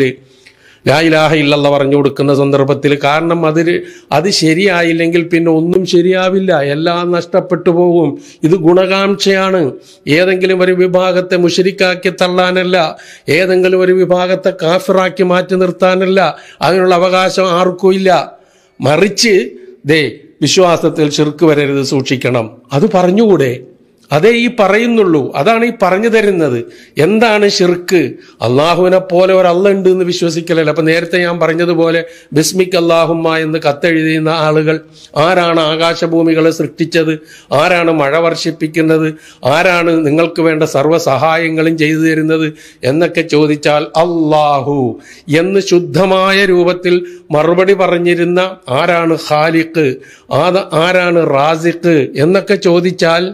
A: ലാ ഇലാഹ ഇല്ലല്ലാഹ് പറഞ്ഞു കൊടുക്കുന്ന സന്ദർഭത്തിൽ. കാരണം അതിൽ അത് ശരിയായില്ലെങ്കിൽ പിന്നെ ഒന്നും ശരിയാവില്ല, എല്ലാം നഷ്ടപ്പെട്ടു പോകും. ഇത് ഗുണകാംക്ഷയാണ്. ഏതെങ്കിലും ഒരു വിഭാഗത്തെ മുശ്രിക്കാക്കി തള്ളാനല്ല, ഏതെങ്കിലും ഒരു വിഭാഗത്തെ കാഫിറാക്കി മാറ്റി നിർത്താനല്ല. അതിനുള്ള അവകാശം ആർക്കും ഇല്ല. മറിച്ച് ദേ വിശ്വാസത്തിൽ ശിർക്ക് വരരുത്, സൂക്ഷിക്കണം, അത് പറഞ്ഞുകൂടെ? അതേ ഈ പറയുന്നുള്ളൂ. അതാണ് ഈ പറഞ്ഞു തരുന്നത്. എന്താണ് ഷിർക്ക്? അള്ളാഹുവിനെ പോലെ ഒരു അള്ള ഉണ്ട് എന്ന് വിശ്വസിക്കലല്ല. അപ്പൊ നേരത്തെ ഞാൻ പറഞ്ഞതുപോലെ ബിസ്മിക് അല്ലാഹുമ്മ എന്ന് കത്തെഴുതുന്ന ആളുകൾ, ആരാണ് ആകാശഭൂമികളെ സൃഷ്ടിച്ചത്, ആരാണ് മഴ വർഷിപ്പിക്കുന്നത്, ആരാണ് നിങ്ങൾക്ക് വേണ്ട സർവ്വ സഹായങ്ങളും ചെയ്തു തരുന്നത് എന്നൊക്കെ ചോദിച്ചാൽ അല്ലാഹു എന്ന് ശുദ്ധമായ രൂപത്തിൽ മറുപടി പറഞ്ഞിരുന്ന ആരാണ് ഖാലിഖ്, ആരാണ് റാസിഖ് എന്നൊക്കെ ചോദിച്ചാൽ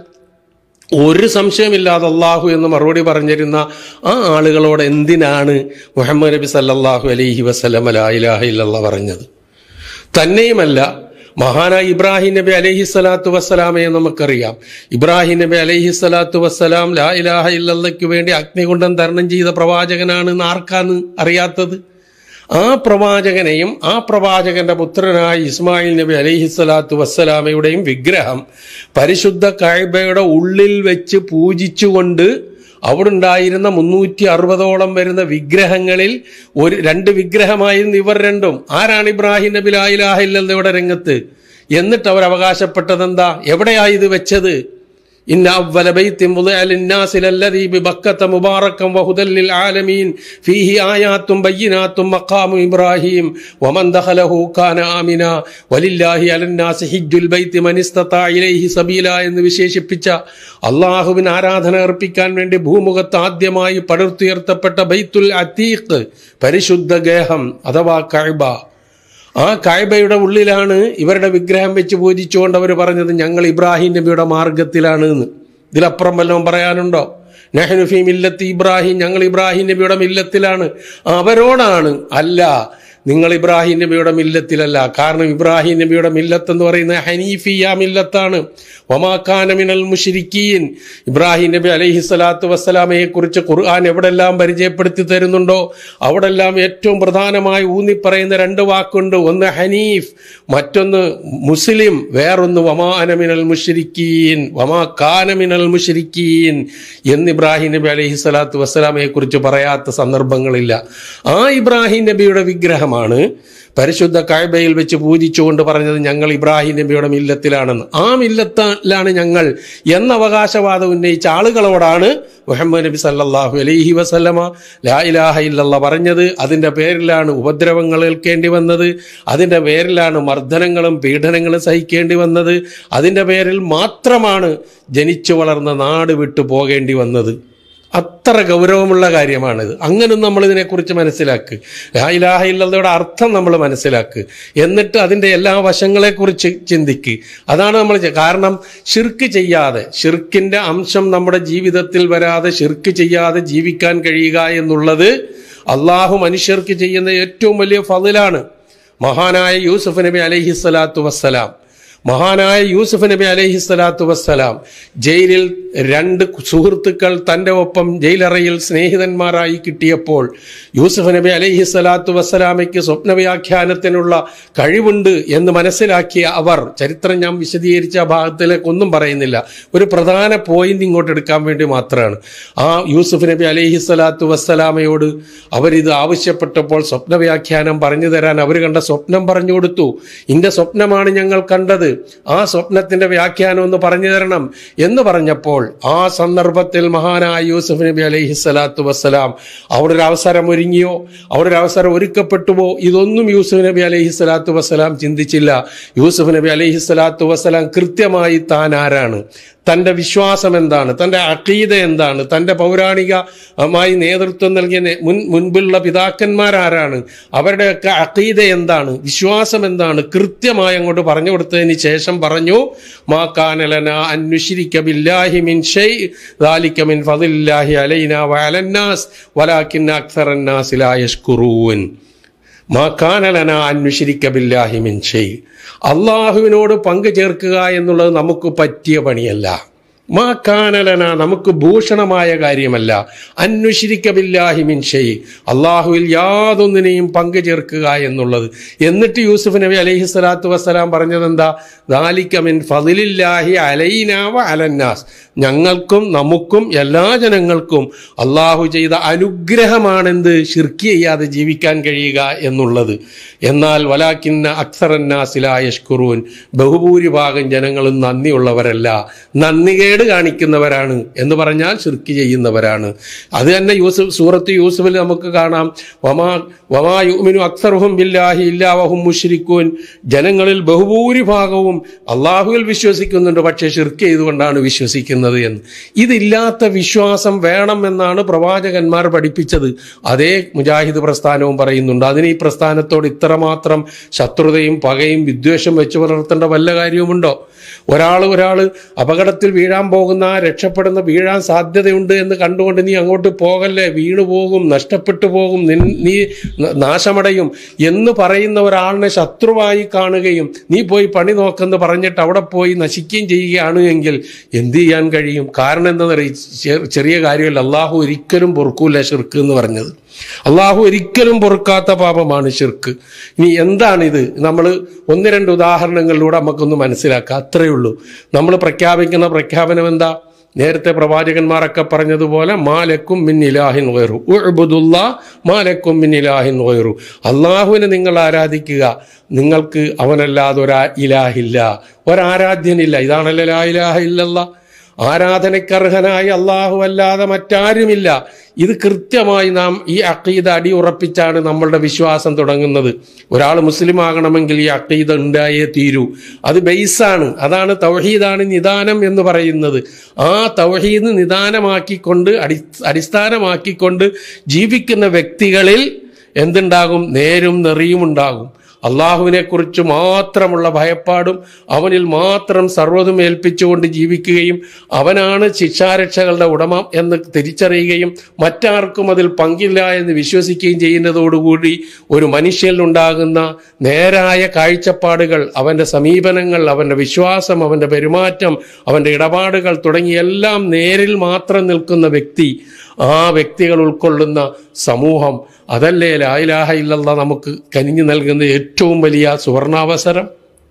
A: ഒരു സംശയമില്ലാതെ അള്ളാഹു എന്ന് മറുപടി പറഞ്ഞിരുന്ന ആ ആളുകളോട് എന്തിനാണ് മുഹമ്മദ് നബി സല്ലല്ലാഹു അലൈഹി വസല്ലം ലാ ഇലാഹ ഇല്ലല്ലാഹ് പറഞ്ഞത്? തന്നെയുമല്ല, മഹാനായ ഇബ്രാഹിം നബി അലൈഹി സ്വലാത്തു വസ്സലാമയെ നമുക്കറിയാം. ഇബ്രാഹിം നബി അലൈഹി സ്വലാത്തു വസ്സലാം ലാ ഇലാഹ ഇല്ലല്ലാഹ്ക്ക് വേണ്ടി അഗ്നികുണ്ഡം തരണം ചെയ്ത പ്രവാചകനാണെന്ന് ആർക്കാണ് അറിയാത്തത്? ആ പ്രവാചകനെയും ആ പ്രവാചകന്റെ പുത്രനായ ഇസ്മായിൽ നബി അലൈഹി സ്വലാത്തു വസ്സലാമയുടെയും വിഗ്രഹം പരിശുദ്ധ കഅബയുടെ ഉള്ളിൽ വെച്ച് പൂജിച്ചുകൊണ്ട് അവിടെ ഉണ്ടായിരുന്ന മുന്നൂറ്റി അറുപതോളം വരുന്ന വിഗ്രഹങ്ങളിൽ ഒരു രണ്ട് വിഗ്രഹമായിരുന്നു ഇവർ രണ്ടും. ആരാണ് ഇബ്രാഹിം നബി ലാ ഇലാഹ ഇല്ലല്ലാഹയുടെ രംഗത്ത്? എന്നിട്ട് അവർ അവകാശപ്പെട്ടത് എന്താ? എവിടെയായി ഇത് വെച്ചത്? ഇന്ന അവ്വല ബൈത്തിൻ വുദിഅ ലിന്നാസി ലല്ലദീ ബിബക്കത മുബാറകൻ വഹുദൽ ലിൽ ആലമീൻ ഫീഹി ആയാത്തുൻ ബയ്യിനാത്തുൻ മഖാമു ഇബ്രാഹിം വമൻ ദഖലഹു കാന ആമിന വലില്ലാഹി അലന്നാസി ഹിജ്ജുൽ ബൈത്തി മൻ ഇസ്തതാഅ ഇലൈഹി സബീല എന്ന് വിശേഷിപ്പിച്ച അല്ലാഹുവിന് ആരാധന അർപ്പിക്കാൻ വേണ്ടി ഭൂമുഖത്ത് ആദ്യമായി പടുത്തുയർത്തപ്പെട്ട ബൈത്തുൽ അതീഖ്, പരിശുദ്ധ ഗേഹം അഥവാ കഅബ. ആ കഅബയുടെ ഉള്ളിലാണ് ഇവരുടെ വിഗ്രഹം വെച്ച് പൂജിച്ചുകൊണ്ട് അവർ പറഞ്ഞത് ഞങ്ങൾ ഇബ്രാഹിം നബിയുടെ മാർഗത്തിലാണ് എന്ന്. ഇതിലപ്പുറം വല്ലതും പറയാനുണ്ടോ? നഹ്നു ഫീ മില്ലത്തി ഇബ്രാഹിം, ഞങ്ങൾ ഇബ്രാഹിം നബിയുടെ മില്ലത്തിലാണ്. അവരോടാണ് അല്ല, നിങ്ങൾ ഇബ്രാഹിം നബിയുടെ മില്ലത്തിലല്ല. കാരണം ഇബ്രാഹിം നബിയുടെ മില്ലത്ത് എന്ന് പറയുന്നത് ഹനീഫിയ മില്ലത്താണ്. വമാ കാന മിനൽ മുശ്രിക്കീൻ. ഇബ്രാഹിം നബി അലൈഹി സ്വലാത്തു വസ്സലാമയെ കുറിച്ച് ഖുർആൻ എവിടെല്ലാം പരിചയപ്പെടുത്തി തരുന്നുണ്ടോ അവിടെല്ലാം ഏറ്റവും പ്രധാനമായി ഊന്നി പറയുന്ന രണ്ട് വാക്കുണ്ട്. ഒന്ന് ഹനീഫ്, മറ്റൊന്ന് മുസ്ലിം, വേറൊന്ന് വമാ അന മിനൽ മുശ്രിക്കീൻ, വമാ കാന മിനൽ മുശ്രിക്കീൻ എന്ന് ഇബ്രാഹിം നബി അലൈഹി സ്വലാത്തു വസ്സലാമയെ കുറിച്ച് പറയാത്ത സന്ദർഭങ്ങളില്ല. ആ ഇബ്രാഹിം നബിയുടെ വിഗ്രഹം ാണ് പരിശുദ്ധ കഅബയിൽ വെച്ച് പൂജിച്ചുകൊണ്ട് പറഞ്ഞത് ഞങ്ങൾ ഇബ്രാഹിം നബിയുടെ മില്ലത്തിലാണെന്ന്. ആ മില്ലത്തിലാണ് ഞങ്ങൾ എന്ന അവകാശവാദം ഉന്നയിച്ച ആളുകളോടാണ് മുഹമ്മദ് നബി സല്ലല്ലാഹു അലൈഹി വസല്ലമ ലാ ഇലാഹ ഇല്ലല്ലാഹ് പറഞ്ഞത്. അതിന്റെ പേരിലാണ് ഉപദ്രവങ്ങൾ ഏൽക്കേണ്ടി വന്നത്, അതിന്റെ പേരിലാണ് മർദ്ദനങ്ങളും പീഡനങ്ങളും സഹിക്കേണ്ടി വന്നത്, അതിന്റെ പേരിൽ മാത്രമാണ് ജനിച്ചു വളർന്ന നാട് വിട്ടു പോകേണ്ടി വന്നത്. അത്ര ഗൗരവമുള്ള കാര്യമാണിത്. അങ്ങനെ നമ്മൾ ഇതിനെക്കുറിച്ച് മനസ്സിലാക്കുക. ലാ ഇലാഹ ഇല്ലല്ലാഹയുടെ അർത്ഥം നമ്മൾ മനസ്സിലാക്കുക. എന്നിട്ട് അതിൻ്റെ എല്ലാ വശങ്ങളെക്കുറിച്ച് ചിന്തിക്കുക. അതാണ് നമ്മൾ. കാരണം ഷിർക്ക് ചെയ്യാതെ, ഷിർക്കിന്റെ അംശം നമ്മുടെ ജീവിതത്തിൽ വരാതെ, ഷിർക്ക് ചെയ്യാതെ ജീവിക്കാൻ കഴിയുക എന്നുള്ളത് അള്ളാഹു മനുഷ്യർക്ക് ചെയ്യുന്ന ഏറ്റവും വലിയ ഫളിലാണ്. മഹാനായ യൂസുഫ് നബി അലൈഹി സ്വലാത്തു വസ്സലാം മഹാനായ യൂസുഫ് നബി അലൈഹി സ്വലാത്തു വസ്സലാം ജയിലിൽ രണ്ട് സുഹൃത്തുക്കൾ തൻ്റെ ഒപ്പം ജയിലറയിൽ സ്നേഹിതന്മാരായി കിട്ടിയപ്പോൾ യൂസുഫ് നബി അലൈഹി സ്വലാത്തു വസ്സലാമയ്ക്ക് സ്വപ്നവ്യാഖ്യാനത്തിനുള്ള കഴിവുണ്ട് എന്ന് മനസ്സിലാക്കിയ അവർ, ചരിത്രം ഞാൻ വിശദീകരിച്ച ഭാഗത്തിലേക്ക് ഒന്നും പറയുന്നില്ല, ഒരു പ്രധാന പോയിന്റ് ഇങ്ങോട്ട് എടുക്കാൻ വേണ്ടി മാത്രമാണ്. ആ യൂസുഫ് നബി അലൈഹി സ്വലാത്തു വസ്സലാമയോട് അവരിത് ആവശ്യപ്പെട്ടപ്പോൾ സ്വപ്നവ്യാഖ്യാനം പറഞ്ഞു തരാൻ അവർ കണ്ട സ്വപ്നം പറഞ്ഞു കൊടുത്തു. ഇന്റെ സ്വപ്നമാണ് ഞങ്ങൾ കണ്ടത്, ആ സ്വപ്നത്തിന്റെ വ്യാഖ്യാനം ഒന്ന് പറഞ്ഞു തരണം എന്ന് പറഞ്ഞപ്പോൾ ആ സന്ദർഭത്തിൽ മഹാനായ യൂസുഫ് നബി അലൈഹി സ്വലാത്തു വസ്സലാം അവിടെ ഒരു അവസരം ഒരുങ്ങിയോ, അവിടെ ഒരു അവസരം ഒരുക്കപ്പെട്ടുവോ, ഇതൊന്നും യൂസുഫ് നബി അലൈഹി സ്വലാത്തു വസ്സലാം ചിന്തിച്ചില്ല. യൂസുഫ് നബി അലൈഹി സ്വലാത്തു വസ്സലാം കൃത്യമായി താൻ ആരാണ്, തൻ്റെ വിശ്വാസം എന്താണ്, തൻ്റെ അഖീദ എന്താണ്, തൻ്റെ പൗരാണികമായി നേതൃത്വം നൽകിയ മുൻ മുൻപുള്ള പിതാക്കന്മാരാരാണ്, അവരുടെയൊക്കെ അഖീദ എന്താണ്, വിശ്വാസം എന്താണ്, കൃത്യമായി അങ്ങോട്ട് പറഞ്ഞു കൊടുത്തതിന് ശേഷം പറഞ്ഞു, മാ കാന ലനാ അൻ നുശ്രിക ബില്ലാഹി മിൻ ഷൈഇ ദാലിക മിൻ ഫളില്ലാഹി അലൈനാ വഅലന്നാസ് വലാകിന്ന അക്സറന്നാസ് ലാ യശ്കുറൂൻ. മാ കാന ലനാ അൻ നുശ്രിക ബില്ലാഹി മിൻ ഷൈഇ, അള്ളാഹുവിനോട് പങ്കു ചേർക്കുക എന്നുള്ളത് നമുക്ക് പറ്റിയ പണിയല്ല. മാ കാന ലനാ, നമുക്ക് ഭൂഷണമായ കാര്യമല്ല. അൻ നുശ്രിക ബില്ലാഹി മിൻ ഷൈഇ, അള്ളാഹുവിൽ യാതൊന്നിനെയും പങ്കു ചേർക്കുക എന്നുള്ളത്. എന്നിട്ട് യൂസുഫ് നബി അലൈഹി സ്വലാത്തു വസ്സലാം പറഞ്ഞത് എന്താ? ദാലിക മിൻ ഫളില്ലാഹി അലൈനാ വഅലന്നാസ്, ഞങ്ങൾക്കും നമുക്കും എല്ലാ ജനങ്ങൾക്കും അള്ളാഹു ചെയ്ത അനുഗ്രഹമാണെന്ത്? ശിർക്ക് ചെയ്യാതെ ജീവിക്കാൻ കഴിയുക എന്നുള്ളത്. എന്നാൽ വലാകിന്ന അക്സറന്നാസ് ലാ യശ്കുറൂൻ, ബഹുഭൂരിഭാഗം ജനങ്ങളും നന്ദിയുള്ളവരല്ല, നന്ദികേട് നെറികേട് കാണിക്കുന്നവരാണ് എന്ന് പറഞ്ഞാൽ ശിർക്ക് ചെയ്യുന്നവരാണ്. അത് തന്നെ യൂസുഫ് സൂറത്ത് യൂസുഫിൽ നമുക്ക് കാണാം, വമാ വമാ യുഅ്മിനു അക്സറുഹും ബില്ലാഹി ഇല്ലാ വഹും മുശ്രിക്കൂൻ. ജനങ്ങളിൽ ബഹുഭൂരിഭാഗവും അള്ളാഹുവിൽ വിശ്വസിക്കുന്നുണ്ട്, പക്ഷേ ശിർക്ക് ചെയ്തുകൊണ്ടാണ് വിശ്വസിക്കുന്നത് എന്ന്. ഇതില്ലാത്ത വിശ്വാസം വേണം എന്നാണ് പ്രവാചകന്മാർ പഠിപ്പിച്ചത്. അതേ മുജാഹിദ് പ്രസ്ഥാനവും പറയുന്നുണ്ട്. അതിന് ഈ പ്രസ്ഥാനത്തോട് ഇത്രമാത്രം ശത്രുതയും പകയും വിദ്വേഷം വെച്ച് പുലർത്തേണ്ട വല്ല കാര്യവുമുണ്ടോ? ഒരാൾ ഒരാൾ അപകടത്തിൽ വീഴാൻ പോകുന്ന, രക്ഷപ്പെടുന്ന, വീഴാൻ സാധ്യതയുണ്ട് എന്ന് കണ്ടുകൊണ്ട് നീ അങ്ങോട്ട് പോകല്ലേ, വീണു പോകും, നഷ്ടപ്പെട്ടു പോകും, നീ നാശമടയും എന്ന് പറയുന്ന ഒരാളിനെ ശത്രുവായി കാണുകയും നീ പോയി പണി നോക്കെന്ന് പറഞ്ഞിട്ട് അവിടെ പോയി നശിക്കുകയും ചെയ്യുകയാണ് എങ്കിൽ എന്ത് ചെയ്യാൻ കഴിയും? കാരണം എന്താണെന്നറിയാം, ചെറിയ കാര്യമല്ല. അള്ളാഹു ഒരിക്കലും പൊറുക്കൂല ശിർക്ക് എന്ന് പറഞ്ഞത്. അള്ളാഹു ഒരിക്കലും പൊറുക്കാത്ത പാപമാണ് ശിർക്ക്. ഇനി എന്താണിത്? നമ്മൾ ഒന്ന് രണ്ട് ഉദാഹരണങ്ങളിലൂടെ നമുക്കൊന്ന് മനസ്സിലാക്കാം. അത്രയേ ഉള്ളൂ. നമ്മൾ പ്രഖ്യാപിക്കുന്ന പ്രഖ്യാപനം എന്താ? നേരത്തെ പ്രവാചകന്മാരൊക്കെ പറഞ്ഞതുപോലെ മാലക്കും മിൻ ഇലാഹിൻ ഗൈറു ഉഅ്ബുദുല്ലാ മാലക്കും മിൻ ഇലാഹിൻ ഗൈറു. അള്ളാഹുവിനെ നിങ്ങൾ ആരാധിക്കുക, നിങ്ങൾക്ക് അവനല്ലാതെ ഒരാ ഇലാഹില്ല, ഒരാരാധ്യനില്ല. ഇതാണല്ലോ ലാ ഇലാഹ ഇല്ലല്ലാഹ്. ആരാധനയ്ക്കർഹനായി അള്ളാഹു അല്ലാതെ മറ്റാരുമില്ല. ഇത് കൃത്യമായി നാം ഈ അഖീദ അടിയുറപ്പിച്ചാണ് നമ്മളുടെ വിശ്വാസം തുടങ്ങുന്നത്. ഒരാൾ മുസ്ലിം ആകണമെങ്കിൽ ഈ അഖീദ ഉണ്ടായേ തീരൂ. അത് ബേസാണ്. അതാണ് തൗഹീദാണ് നിദാനം എന്ന് പറയുന്നത്. ആ തൗഹീദ് നിദാനമാക്കിക്കൊണ്ട് അടി അടിസ്ഥാനമാക്കിക്കൊണ്ട് ജീവിക്കുന്ന വ്യക്തികളിൽ എന്തുണ്ടാകും? നേരും നെറിയും ഉണ്ടാകും. അള്ളാഹുവിനെ കുറിച്ച് മാത്രമുള്ള ഭയപ്പാടും അവനിൽ മാത്രം സർവ്വതും ഏൽപ്പിച്ചുകൊണ്ട് ജീവിക്കുകയും അവനാണ് ശിക്ഷാരക്ഷകളുടെ ഉടമ എന്ന് തിരിച്ചറിയുകയും മറ്റാർക്കും അതിൽ പങ്കില്ല എന്ന് വിശ്വസിക്കുകയും ചെയ്യുന്നതോടുകൂടി ഒരു മനുഷ്യനിലുണ്ടാകുന്ന നേരായ കാഴ്ചപ്പാടുകൾ, അവൻ്റെ സമീപനങ്ങൾ, അവൻ്റെ വിശ്വാസം, അവൻ്റെ പെരുമാറ്റം, അവൻ്റെ ഇടപാടുകൾ തുടങ്ങിയെല്ലാം നേരിൽ മാത്രം നിൽക്കുന്ന വ്യക്തി, ആ വ്യക്തികൾ ഉൾക്കൊള്ളുന്ന സമൂഹം, അതല്ലേ ലാ ഇലാഹ ഇല്ലല്ലാഹ് നമുക്ക് കനിഞ്ഞു നൽകുന്ന ഏറ്റവും വലിയ സുവർണാവസരം.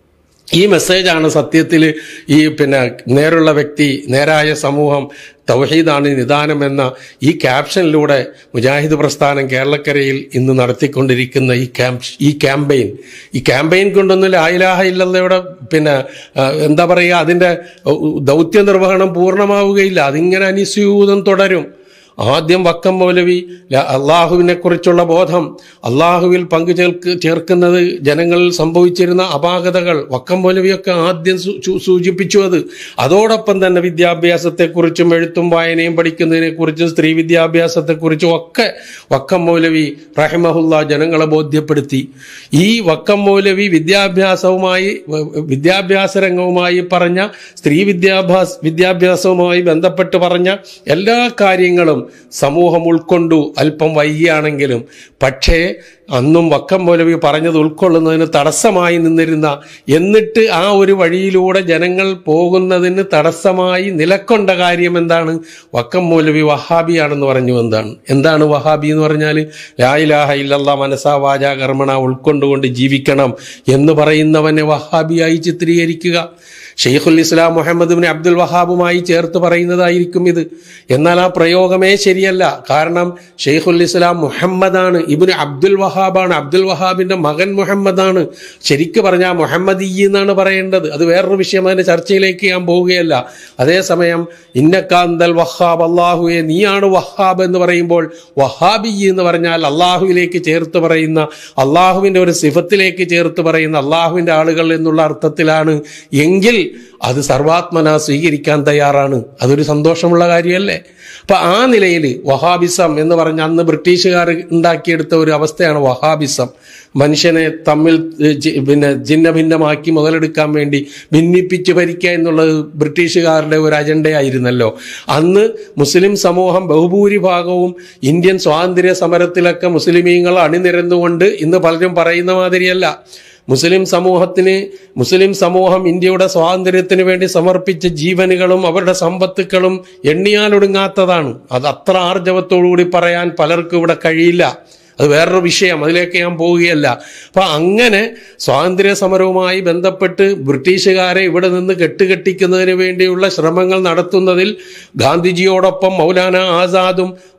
A: ഈ മെസ്സേജാണ് സത്യത്തിൽ ഈ പിന്നെ നേരുള്ള വ്യക്തി, നേരായ സമൂഹം, തൗഹീദാണ് നിദാനം എന്ന ഈ ക്യാപ്ഷനിലൂടെ മുജാഹിദ് പ്രസ്ഥാനം കേരളക്കരയിൽ ഇന്ന് നടത്തിക്കൊണ്ടിരിക്കുന്ന ഈ ക്യാമ്പ് ഈ ക്യാമ്പയിൻ ഈ ക്യാമ്പയിൻ കൊണ്ടൊന്നും ലാ ഇലാഹ ഇല്ലല്ലാഹയുടെ പിന്നെ എന്താ പറയുക, അതിൻ്റെ ദൗത്യ നിർവഹണം പൂർണ്ണമാവുകയില്ല. അതിങ്ങനെ അനിസ്യൂതം തുടരും. ആദ്യം വക്കം മൗലവി അള്ളാഹുവിനെ കുറിച്ചുള്ള ബോധം, അള്ളാഹുവിൽ പങ്കു ചേർക്ക് ചേർക്കുന്നത് ജനങ്ങളിൽ സംഭവിച്ചിരുന്ന അപാകതകൾ വക്കം മൗലവിയൊക്കെ ആദ്യം സൂചിപ്പിച്ചു. അത് അതോടൊപ്പം തന്നെ വിദ്യാഭ്യാസത്തെക്കുറിച്ചും എഴുത്തും വായനയും പഠിക്കുന്നതിനെക്കുറിച്ചും സ്ത്രീ വിദ്യാഭ്യാസത്തെക്കുറിച്ചും ഒക്കെ വക്കം മൗലവി റഹിമഹുല്ലാ ജനങ്ങളെ ബോധ്യപ്പെടുത്തി. ഈ വക്കം മൗലവി വിദ്യാഭ്യാസവുമായി വിദ്യാഭ്യാസ രംഗവുമായി പറഞ്ഞ സ്ത്രീ വിദ്യാഭ്യാസ വിദ്യാഭ്യാസവുമായി ബന്ധപ്പെട്ട് പറഞ്ഞ എല്ലാ കാര്യങ്ങളും സമൂഹം ഉൾക്കൊണ്ടു, അല്പം വൈകിയാണെങ്കിലും. പക്ഷേ അന്നും വക്കം മൗലവി പറഞ്ഞത് ഉൾക്കൊള്ളുന്നതിന് തടസ്സമായി നിന്നിരുന്ന, എന്നിട്ട് ആ ഒരു വഴിയിലൂടെ ജനങ്ങൾ പോകുന്നതിന് തടസ്സമായി നിലക്കൊണ്ട കാര്യം എന്താണ്? വക്കം മൗലവി വഹാബിയാണെന്ന് പറഞ്ഞു. എന്താണ് എന്താണ് വഹാബി എന്ന് പറഞ്ഞാൽ? ലാ ഇലാഹ ഇല്ലല്ലാഹ് മനസാ വാചാ കർമ്മണ ഉൾക്കൊണ്ടുകൊണ്ട് ജീവിക്കണം എന്ന് പറയുന്നവനെ വഹാബിയായി ചിത്രീകരിക്കുക. ഷെയ്ഖുൽ ഇസ്ലാം മുഹമ്മദ് ഇബ്നു അബ്ദുൽ വഹാബുമായി ചേർത്ത് പറയുന്നതായിരിക്കും ഇത്. എന്നാൽ ആ പ്രയോഗമേ ശരിയല്ല. കാരണം ഷെയ്ഖുൽ ഇസ്ലാം മുഹമ്മദാണ്, ഇബ്നു അബ്ദുൽ വഹാബാണ്, അബ്ദുൽ വഹാബിന്റെ മകൻ മുഹമ്മദാണ്. ശരിക്ക് പറഞ്ഞാൽ മുഹമ്മദി എന്നാണ് പറയേണ്ടത്. അത് വേറൊരു വിഷയം, അതിന്റെ ചർച്ചയിലേക്ക് ഞാൻ പോവുകയല്ല. അതേസമയം ഇന്നക്കാന്തൽ വഹാബ്, അള്ളാഹുവെ നീയാണ് വഹാബ് എന്ന് പറയുമ്പോൾ വഹാബി എന്ന് പറഞ്ഞാൽ അള്ളാഹുവിലേക്ക് ചേർത്ത് പറയുന്ന, അള്ളാഹുവിന്റെ ഒരു സിഫത്തിലേക്ക് ചേർത്ത് പറയുന്ന അള്ളാഹുവിന്റെ ആളുകൾ എന്നുള്ള അർത്ഥത്തിലാണ് എങ്കിൽ അത് സർവാത്മന സ്വീകരിക്കാൻ തയ്യാറാണ്. അതൊരു സന്തോഷമുള്ള കാര്യമല്ലേ? അപ്പൊ ആ നിലയിൽ വഹാബിസം എന്ന് പറഞ്ഞ അന്ന് ബ്രിട്ടീഷുകാർ ഉണ്ടാക്കിയെടുത്ത ഒരു അവസ്ഥയാണ് വഹാബിസം. മനുഷ്യനെ തമ്മിൽ പിന്നെ ഭിന്ന ഭിന്നമാക്കി മുതലെടുക്കാൻ വേണ്ടി ഭിന്നിപ്പിച്ച് ഭരിക്കുക എന്നുള്ളത് ബ്രിട്ടീഷുകാരുടെ ഒരു അജണ്ടയായിരുന്നല്ലോ. അന്ന് മുസ്ലിം സമൂഹം ബഹുഭൂരിഭാഗവും ഇന്ത്യൻ സ്വാതന്ത്ര്യ സമരത്തിലൊക്കെ മുസ്ലിമീങ്ങൾ അണിനിരന്നുകൊണ്ട് ഇന്ന് പലരും പറയുന്ന മാതിരിയല്ല. മുസ്ലിം സമൂഹത്തിന് മുസ്ലിം സമൂഹം ഇന്ത്യയുടെ സ്വാതന്ത്ര്യത്തിന് വേണ്ടി സമർപ്പിച്ച ജീവനുകളും അവരുടെ സമ്പത്തുക്കളും എണ്ണിയാലൊടുങ്ങാത്തതാണ്. അത് അത്ര ആർജവത്തോടുകൂടി പറയാൻ പലർക്കും ഇവിടെ കഴിയില്ല. അത് വേറൊരു വിഷയം, അതിലേക്ക് ഞാൻ പോവുകയല്ല. അപ്പൊ അങ്ങനെ സ്വാതന്ത്ര്യ സമരവുമായി ബന്ധപ്പെട്ട് ബ്രിട്ടീഷുകാരെ ഇവിടെ നിന്ന് കെട്ടുകെട്ടിക്കുന്നതിന് വേണ്ടിയുള്ള ശ്രമങ്ങൾ നടത്തുന്നതിൽ ഗാന്ധിജിയോടൊപ്പം മൗലാന ആസാദും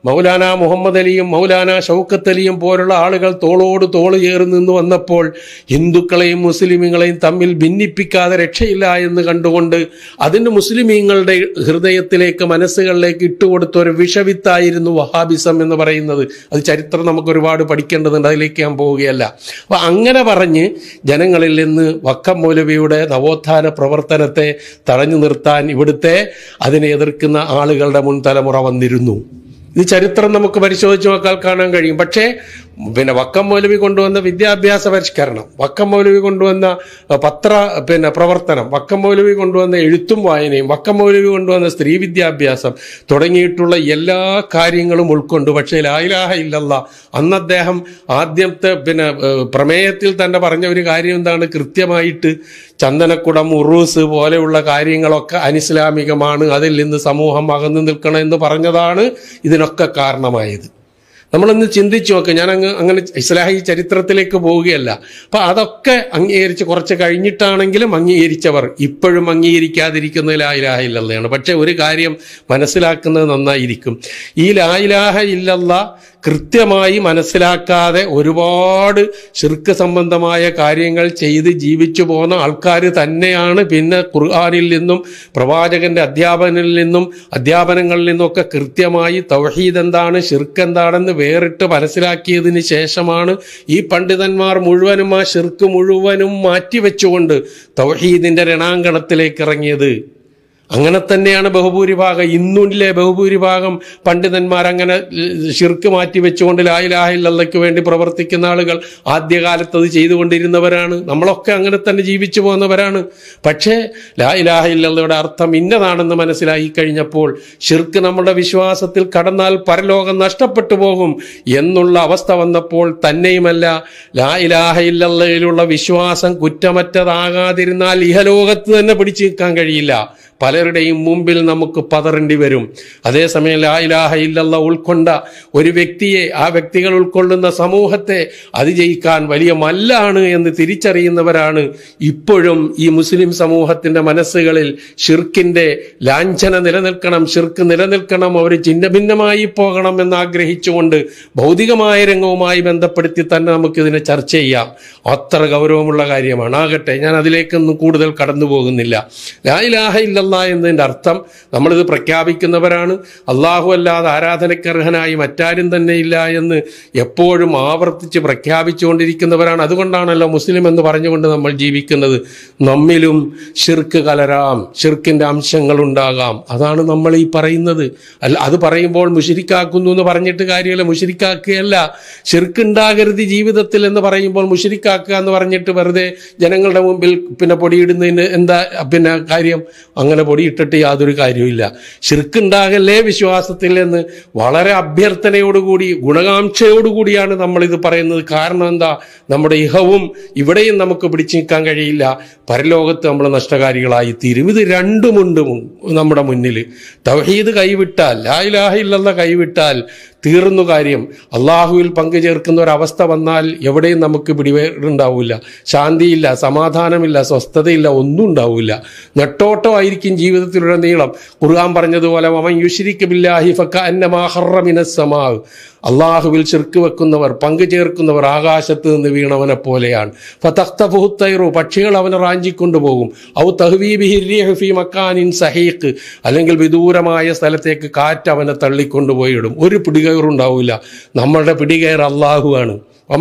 A: മൗലാന മുഹമ്മദ് അലിയും മൗലാന ഷൗക്കത്ത് അലിയും പോലുള്ള ആളുകൾ തോളോട് തോള് ചേർന്ന് നിന്ന് വന്നപ്പോൾ ഹിന്ദുക്കളെയും മുസ്ലിമീങ്ങളെയും തമ്മിൽ ഭിന്നിപ്പിക്കാതെ രക്ഷയില്ല എന്ന് കണ്ടുകൊണ്ട് അതിന് മുസ്ലിമീങ്ങളുടെ ഹൃദയത്തിലേക്ക് മനസ്സുകളിലേക്ക് ഇട്ടുകൊടുത്ത ഒരു വിഷവിത്തായിരുന്നു വഹാബിസം എന്ന് പറയുന്നത്. അത് ചരിത്രം നമുക്ക് ഒരുപാട് പഠിക്കേണ്ടതുണ്ട്, അതിലേക്ക് ഞാൻ പോവുകയല്ല. അപ്പൊ അങ്ങനെ പറഞ്ഞ് ജനങ്ങളിൽ നിന്ന് വക്കം മൗലവിയുടെ നവോത്ഥാന പ്രവർത്തനത്തെ തടഞ്ഞു നിർത്താൻ ഇവിടുത്തെ അതിനെ എതിർക്കുന്ന ആളുകളുടെ മുൻതലമുറ വന്നിരുന്നു. ഇത് ചരിത്രം നമുക്ക് പരിശോധിച്ച് നോക്കാൻ കാണാൻ കഴിയും. പക്ഷേ പിന്നെ വക്കം മൗലവി കൊണ്ടുവന്ന വിദ്യാഭ്യാസ പരിഷ്കരണം, വക്കം മൗലവി കൊണ്ടുവന്ന പത്ര പിന്നെ പ്രവർത്തനം, വക്കം മൗലവി കൊണ്ടുവന്ന എഴുത്തും വായനയും, വക്കം മൗലവി കൊണ്ടുവന്ന സ്ത്രീ വിദ്യാഭ്യാസം തുടങ്ങിയിട്ടുള്ള എല്ലാ കാര്യങ്ങളും ഉൾക്കൊണ്ട് പക്ഷേ ലാ ഇലാഹ ഇല്ലല്ലാഹ് അന്ന് അദ്ദേഹം ആദ്യത്തെ പിന്നെ പ്രമേയത്തിൽ തന്നെ പറഞ്ഞ ഒരു കാര്യം എന്താണ്? കൃത്യമായിട്ട് ചന്ദനക്കുടം, ഉറൂസ് പോലെയുള്ള കാര്യങ്ങളൊക്കെ അനിസ്ലാമികമാണ്, അതിൽ നിന്ന് സമൂഹം അകന്നു നിൽക്കണം എന്ന് പറഞ്ഞതാണ് ഇതിനൊക്കെ കാരണമായത്. നമ്മളൊന്ന് ചിന്തിച്ചു നോക്കുക. ഞാൻ അങ്ങ് അങ്ങനെ ഇസ്ലാഹി ചരിത്രത്തിലേക്ക് പോവുകയല്ല. അപ്പൊ അതൊക്കെ അംഗീകരിച്ച് കുറച്ച് കഴിഞ്ഞിട്ടാണെങ്കിലും അംഗീകരിച്ചവർ ഇപ്പോഴും അംഗീകരിക്കാതിരിക്കുന്നത് ലാ ഇലാഹ ഇല്ലല്ലാഹയാണ്. പക്ഷെ ഒരു കാര്യം മനസ്സിലാക്കുന്നത് നന്നായിരിക്കും. ഈ ലാ ഇലാഹ ഇല്ലല്ലാഹ് കൃത്യമായി മനസ്സിലാക്കാതെ ഒരുപാട് ശിർക്ക് സംബന്ധമായ കാര്യങ്ങൾ ചെയ്ത് ജീവിച്ചു പോകുന്ന ആൾക്കാർ തന്നെയാണ് പിന്നെ ഖുർആനിൽ നിന്നും പ്രവാചകന്റെ അധ്യാപനത്തിൽ നിന്നും അധ്യാപനങ്ങളിൽ നിന്നൊക്കെ കൃത്യമായി തൗഹീദ് എന്താണ്, ശിർക്ക് എന്താണെന്ന് വേറിട്ട് മനസ്സിലാക്കിയതിന് ശേഷമാണ് ഈ പണ്ഡിതന്മാർ മുഴുവനും ആ ശിർക്ക് മുഴുവനും മാറ്റിവെച്ചുകൊണ്ട് തൗഹീദിന്റെ രണാങ്കണത്തിലേക്ക് ഇറങ്ങിയത്. അങ്ങനെ തന്നെയാണ് ബഹുഭൂരിഭാഗം ഇന്നിലെ ബഹുഭൂരിഭാഗം പണ്ഡിതന്മാർ അങ്ങനെ ശിർക്ക് മാറ്റി വെച്ചുകൊണ്ട് ലാ ഇലാഹ ഇല്ലല്ലാഹ്ക്ക് വേണ്ടി പ്രവർത്തിക്കുന്ന ആളുകൾ ആദ്യകാലത്ത് അത് ചെയ്തുകൊണ്ടിരുന്നവരാണ്. നമ്മളൊക്കെ അങ്ങനെ തന്നെ ജീവിച്ചു പോകുന്നവരാണ്. പക്ഷേ ലാ ഇലാഹ ഇല്ലല്ലാഹയുടെ അർത്ഥം ഇന്നതാണെന്ന് മനസ്സിലാക്കി കഴിഞ്ഞപ്പോൾ ശിർക്ക് നമ്മുടെ വിശ്വാസത്തിൽ കടന്നാൽ പരലോകം നഷ്ടപ്പെട്ടു പോകും എന്നുള്ള അവസ്ഥ വന്നപ്പോൾ തന്നെയുമല്ല, ലാ ഇലാഹ ഇല്ലല്ലാഹയിലുള്ള വിശ്വാസം കുറ്റമറ്റതാകാതിരുന്നാൽ ഇഹലോകത്ത് തന്നെ പിടിച്ചു നിൽക്കാൻ കഴിയില്ല. പലരുടെയും മുമ്പിൽ നമുക്ക് പതറേണ്ടി വരും. അതേസമയം ലാ ഇലാഹ ഇല്ലല്ലാഹ് ഉൾക്കൊണ്ട ഒരു വ്യക്തിയെ, ആ വ്യക്തികൾ ഉൾക്കൊള്ളുന്ന സമൂഹത്തെ അതിജയിക്കാൻ വലിയ മല്ലാണ് എന്ന് തിരിച്ചറിയുന്നവരാണ് ഇപ്പോഴും ഈ മുസ്ലിം സമൂഹത്തിന്റെ മനസ്സുകളിൽ ശിർക്കിന്റെ ലാഞ്ചന നിലനിൽക്കണം, ശിർക്ക് നിലനിൽക്കണം, അവർ ചിഹ്ന ഭിന്നമായി പോകണം എന്ന് ആഗ്രഹിച്ചുകൊണ്ട് ഭൗതികമായ രംഗവുമായി ബന്ധപ്പെടുത്തി തന്നെ നമുക്കിതിനെ ചർച്ച ചെയ്യാം. അത്ര ഗൗരവമുള്ള കാര്യമാണ്. ആകട്ടെ, ഞാൻ അതിലേക്കൊന്നും കൂടുതൽ കടന്നു പോകുന്നില്ല. ലാ ഇലാഹ ഇല്ലല്ലാഹ് എന്നതിന്റെ അർത്ഥം നമ്മളിത് പ്രഖ്യാപിക്കുന്നവരാണ്. അള്ളാഹു അല്ലാതെ ആരാധനയ്ക്ക് അർഹനായി മറ്റാരും തന്നെ ഇല്ല എന്ന് എപ്പോഴും ആവർത്തിച്ച് പ്രഖ്യാപിച്ചുകൊണ്ടിരിക്കുന്നവരാണ്. അതുകൊണ്ടാണല്ലോ മുസ്ലിം എന്ന് പറഞ്ഞുകൊണ്ട് നമ്മൾ ജീവിക്കുന്നത്. നമ്മിലും ശിർക്ക് കലരാം, ശിർക്കിന്റെ അംശങ്ങൾ ഉണ്ടാകാം. അതാണ് നമ്മൾ ഈ പറയുന്നത്. അല്ല, അത് പറയുമ്പോൾ മുശ്രിക്കാക്കുന്നു എന്ന് പറഞ്ഞിട്ട് കാര്യമല്ല, മുശ്രിക്കാക്കുകയല്ല. ശിർക്ക് ഉണ്ടാകരുത് ജീവിതത്തിൽ എന്ന് പറയുമ്പോൾ മുശ്രിക്കാക്കുക എന്ന് പറഞ്ഞിട്ട് വെറുതെ ജനങ്ങളുടെ മുമ്പിൽ പിന്നെ പൊടിയിടുന്നതിന് എന്താ പിന്നെ കാര്യം? അങ്ങനെ പൊടിയിട്ടിട്ട് യാതൊരു കാര്യമില്ല. ശിർക്ക് ഉണ്ടാകല്ലേ വിശ്വാസത്തിൽ എന്ന് വളരെ അഭ്യർത്ഥനയോടുകൂടി ഗുണകാംക്ഷയോടുകൂടിയാണ് നമ്മൾ ഇത് പറയുന്നത്. കാരണം എന്താ? നമ്മുടെ ഇഹവും ഇവിടെയും നമുക്ക് പിടിച്ചു നിൽക്കാൻ കഴിയില്ല, പരലോകത്ത് നമ്മൾ നഷ്ടകാരികളായി തീരും. ഇത് രണ്ടുമുണ്ട് നമ്മുടെ മുന്നിൽ. തൗഹീദ് കൈവിട്ടാൽ, ലാ ഇലാഹ ഇല്ലല്ലാഹ് കൈവിട്ടാൽ തീർന്നു കാര്യം. അള്ളാഹുവിൽ പങ്കു ചേർക്കുന്ന ഒരവസ്ഥ വന്നാൽ എവിടെയും നമുക്ക് പിടിവേറുണ്ടാവില്ല, ശാന്തിയില്ല, സമാധാനമില്ല, സ്വസ്ഥതയില്ല, ഒന്നും ഉണ്ടാവില്ല. നെട്ടോട്ടമായിരിക്കും ജീവിതത്തിലുടനീളം. ഖുർആൻ പറഞ്ഞതുപോലെ വമൻ യുശ്രിക് ബില്ലാഹി ഫകഅന്നമാ ഖറ മിനസ് സമാ, അള്ളാഹുവിൽ ശിർക്ക് വെക്കുന്നവർ, പങ്കു ചേർക്കുന്നവർ ആകാശത്ത് നിന്ന് വീണവനെ പോലെയാണ്. ഫതഖ്തഫുഹു തൈറു, പക്ഷികൾ അവനെ റാഞ്ചിക്കൊണ്ടുപോകും. ഔ തഹ്വീ ബിഹി റീഹു ഫീ മക്കാനിൻ സഹീഖ്, അല്ലെങ്കിൽ വിദൂരമായ സ്ഥലത്തേക്ക് കാറ്റ് അവനെ തള്ളിക്കൊണ്ടുപോയിടും. ഒരു പിടികയറുണ്ടാവില്ല. നമ്മളുടെ പിടികയർ അള്ളാഹുവാണ്.